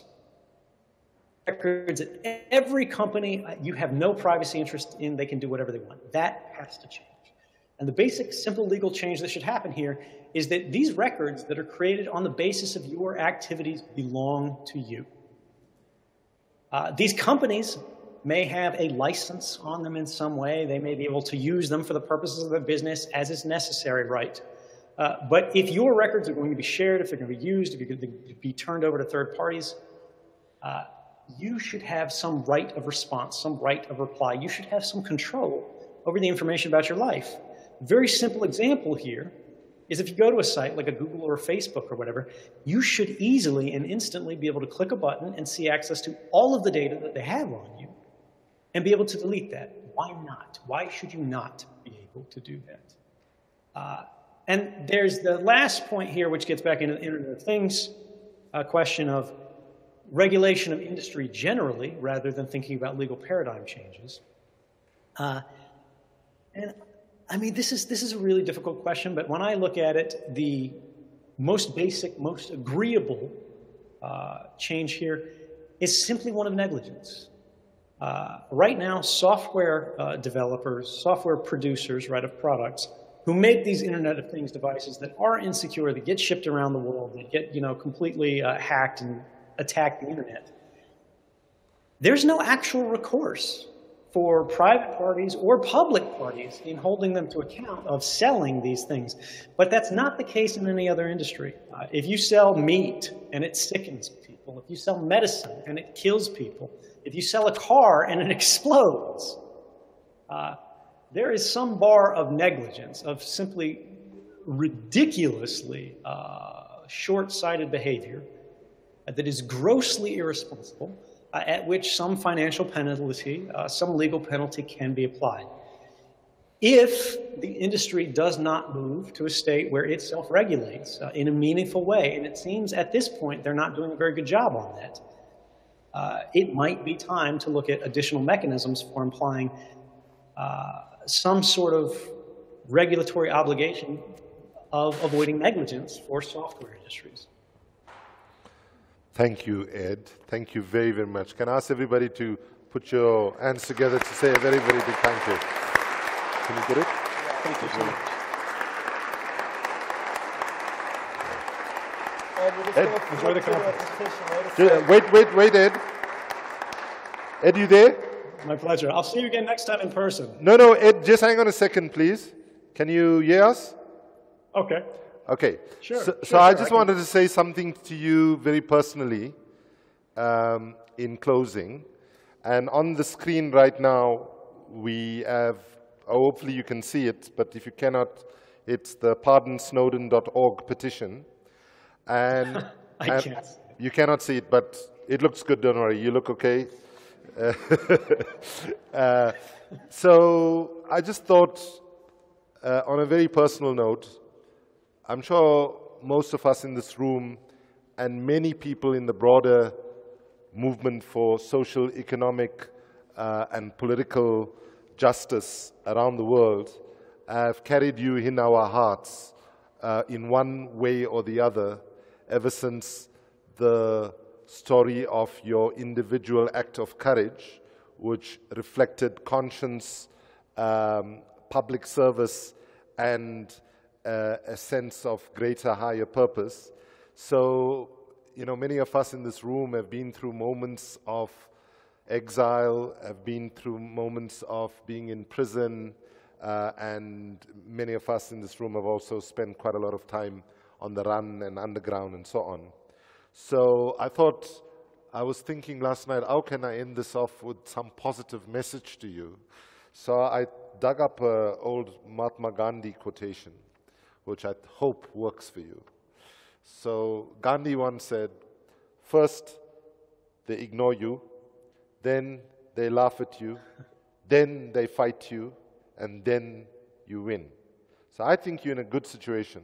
Records at every company you have no privacy interest in, they can do whatever they want. That has to change. And the basic, simple legal change that should happen here is that these records that are created on the basis of your activities belong to you. Uh, these companies may have a license on them in some way. They may be able to use them for the purposes of their business as is necessary, right? Uh, but if your records are going to be shared, if they're going to be used, if you're going to be turned over to third parties, uh, you should have some right of response, some right of reply. You should have some control over the information about your life. A very simple example here is if you go to a site like a Google or a Facebook or whatever, you should easily and instantly be able to click a button and see access to all of the data that they have on you and be able to delete that. Why not? Why should you not be able to do that? Uh, and there's the last point here, which gets back into the Internet of Things uh, question of regulation of industry generally, rather than thinking about legal paradigm changes. Uh, and I mean, this is, this is a really difficult question, but when I look at it, the most basic, most agreeable uh, change here is simply one of negligence. Uh, right now, software uh, developers, software producers, right, of products who make these Internet of Things devices that are insecure, that get shipped around the world, that get, you know, completely uh, hacked and attack the Internet, there's no actual recourse for private parties or public parties in holding them to account of selling these things. But that's not the case in any other industry. Uh, if you sell meat and it sickens people, if you sell medicine and it kills people, if you sell a car and it explodes, uh, there is some bar of negligence, of simply ridiculously uh, short-sighted behavior that is grossly irresponsible, uh, at which some financial penalty, uh, some legal penalty can be applied. If the industry does not move to a state where it self-regulates uh, in a meaningful way, and it seems at this point they're not doing a very good job on that, uh, it might be time to look at additional mechanisms for implying uh, some sort of regulatory obligation of avoiding negligence for software industries. Thank you, Ed. Thank you very, very much. Can I ask everybody to put your hands together to say a very, very big thank you? Can you get it? Thank you so much. Ed, enjoy the conference. Wait, wait, wait, Ed. Ed, you there? My pleasure. I'll see you again next time in person. No, no, Ed, just hang on a second, please. Can you hear us? Okay. Okay. Sure. So, sure, so I sure, just I wanted to say something to you very personally um, in closing. And on the screen right now, we have, hopefully you can see it, but if you cannot, it's the pardon snowden dot org petition. And I And can't. you cannot see it, but it looks good, don't worry. You look okay. Uh, uh, so I just thought, uh, on a very personal note, I'm sure most of us in this room and many people in the broader movement for social, economic, uh, and political justice around the world have carried you in our hearts uh, in one way or the other ever since the story of your individual act of courage, which reflected conscience, um, public service, and uh, a sense of greater, higher purpose. So, you know, many of us in this room have been through moments of exile, have been through moments of being in prison, uh, and many of us in this room have also spent quite a lot of time on the run and underground and so on. So I thought, I was thinking last night, how can I end this off with some positive message to you? So I dug up an old Mahatma Gandhi quotation, which I hope works for you. So Gandhi once said, first they ignore you, then they laugh at you, then they fight you, and then you win. So I think you're in a good situation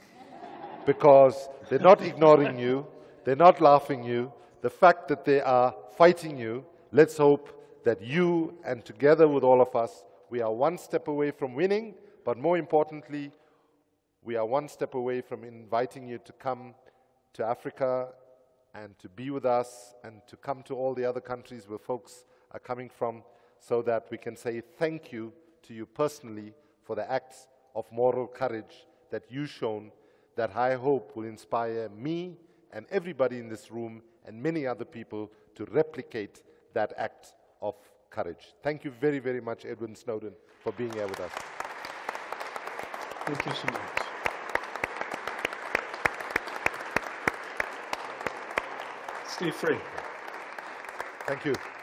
because they're not ignoring you, they're not laughing you. The fact that they are fighting you, let's hope that you and together with all of us, we are one step away from winning, but more importantly, we are one step away from inviting you to come to Africa and to be with us and to come to all the other countries where folks are coming from so that we can say thank you to you personally for the acts of moral courage that you've shown, that I hope will inspire me and everybody in this room and many other people to replicate that act of courage. Thank you very, very much, Edwin Snowden, for being here with us. Thank you so much. Stay free. Thank you.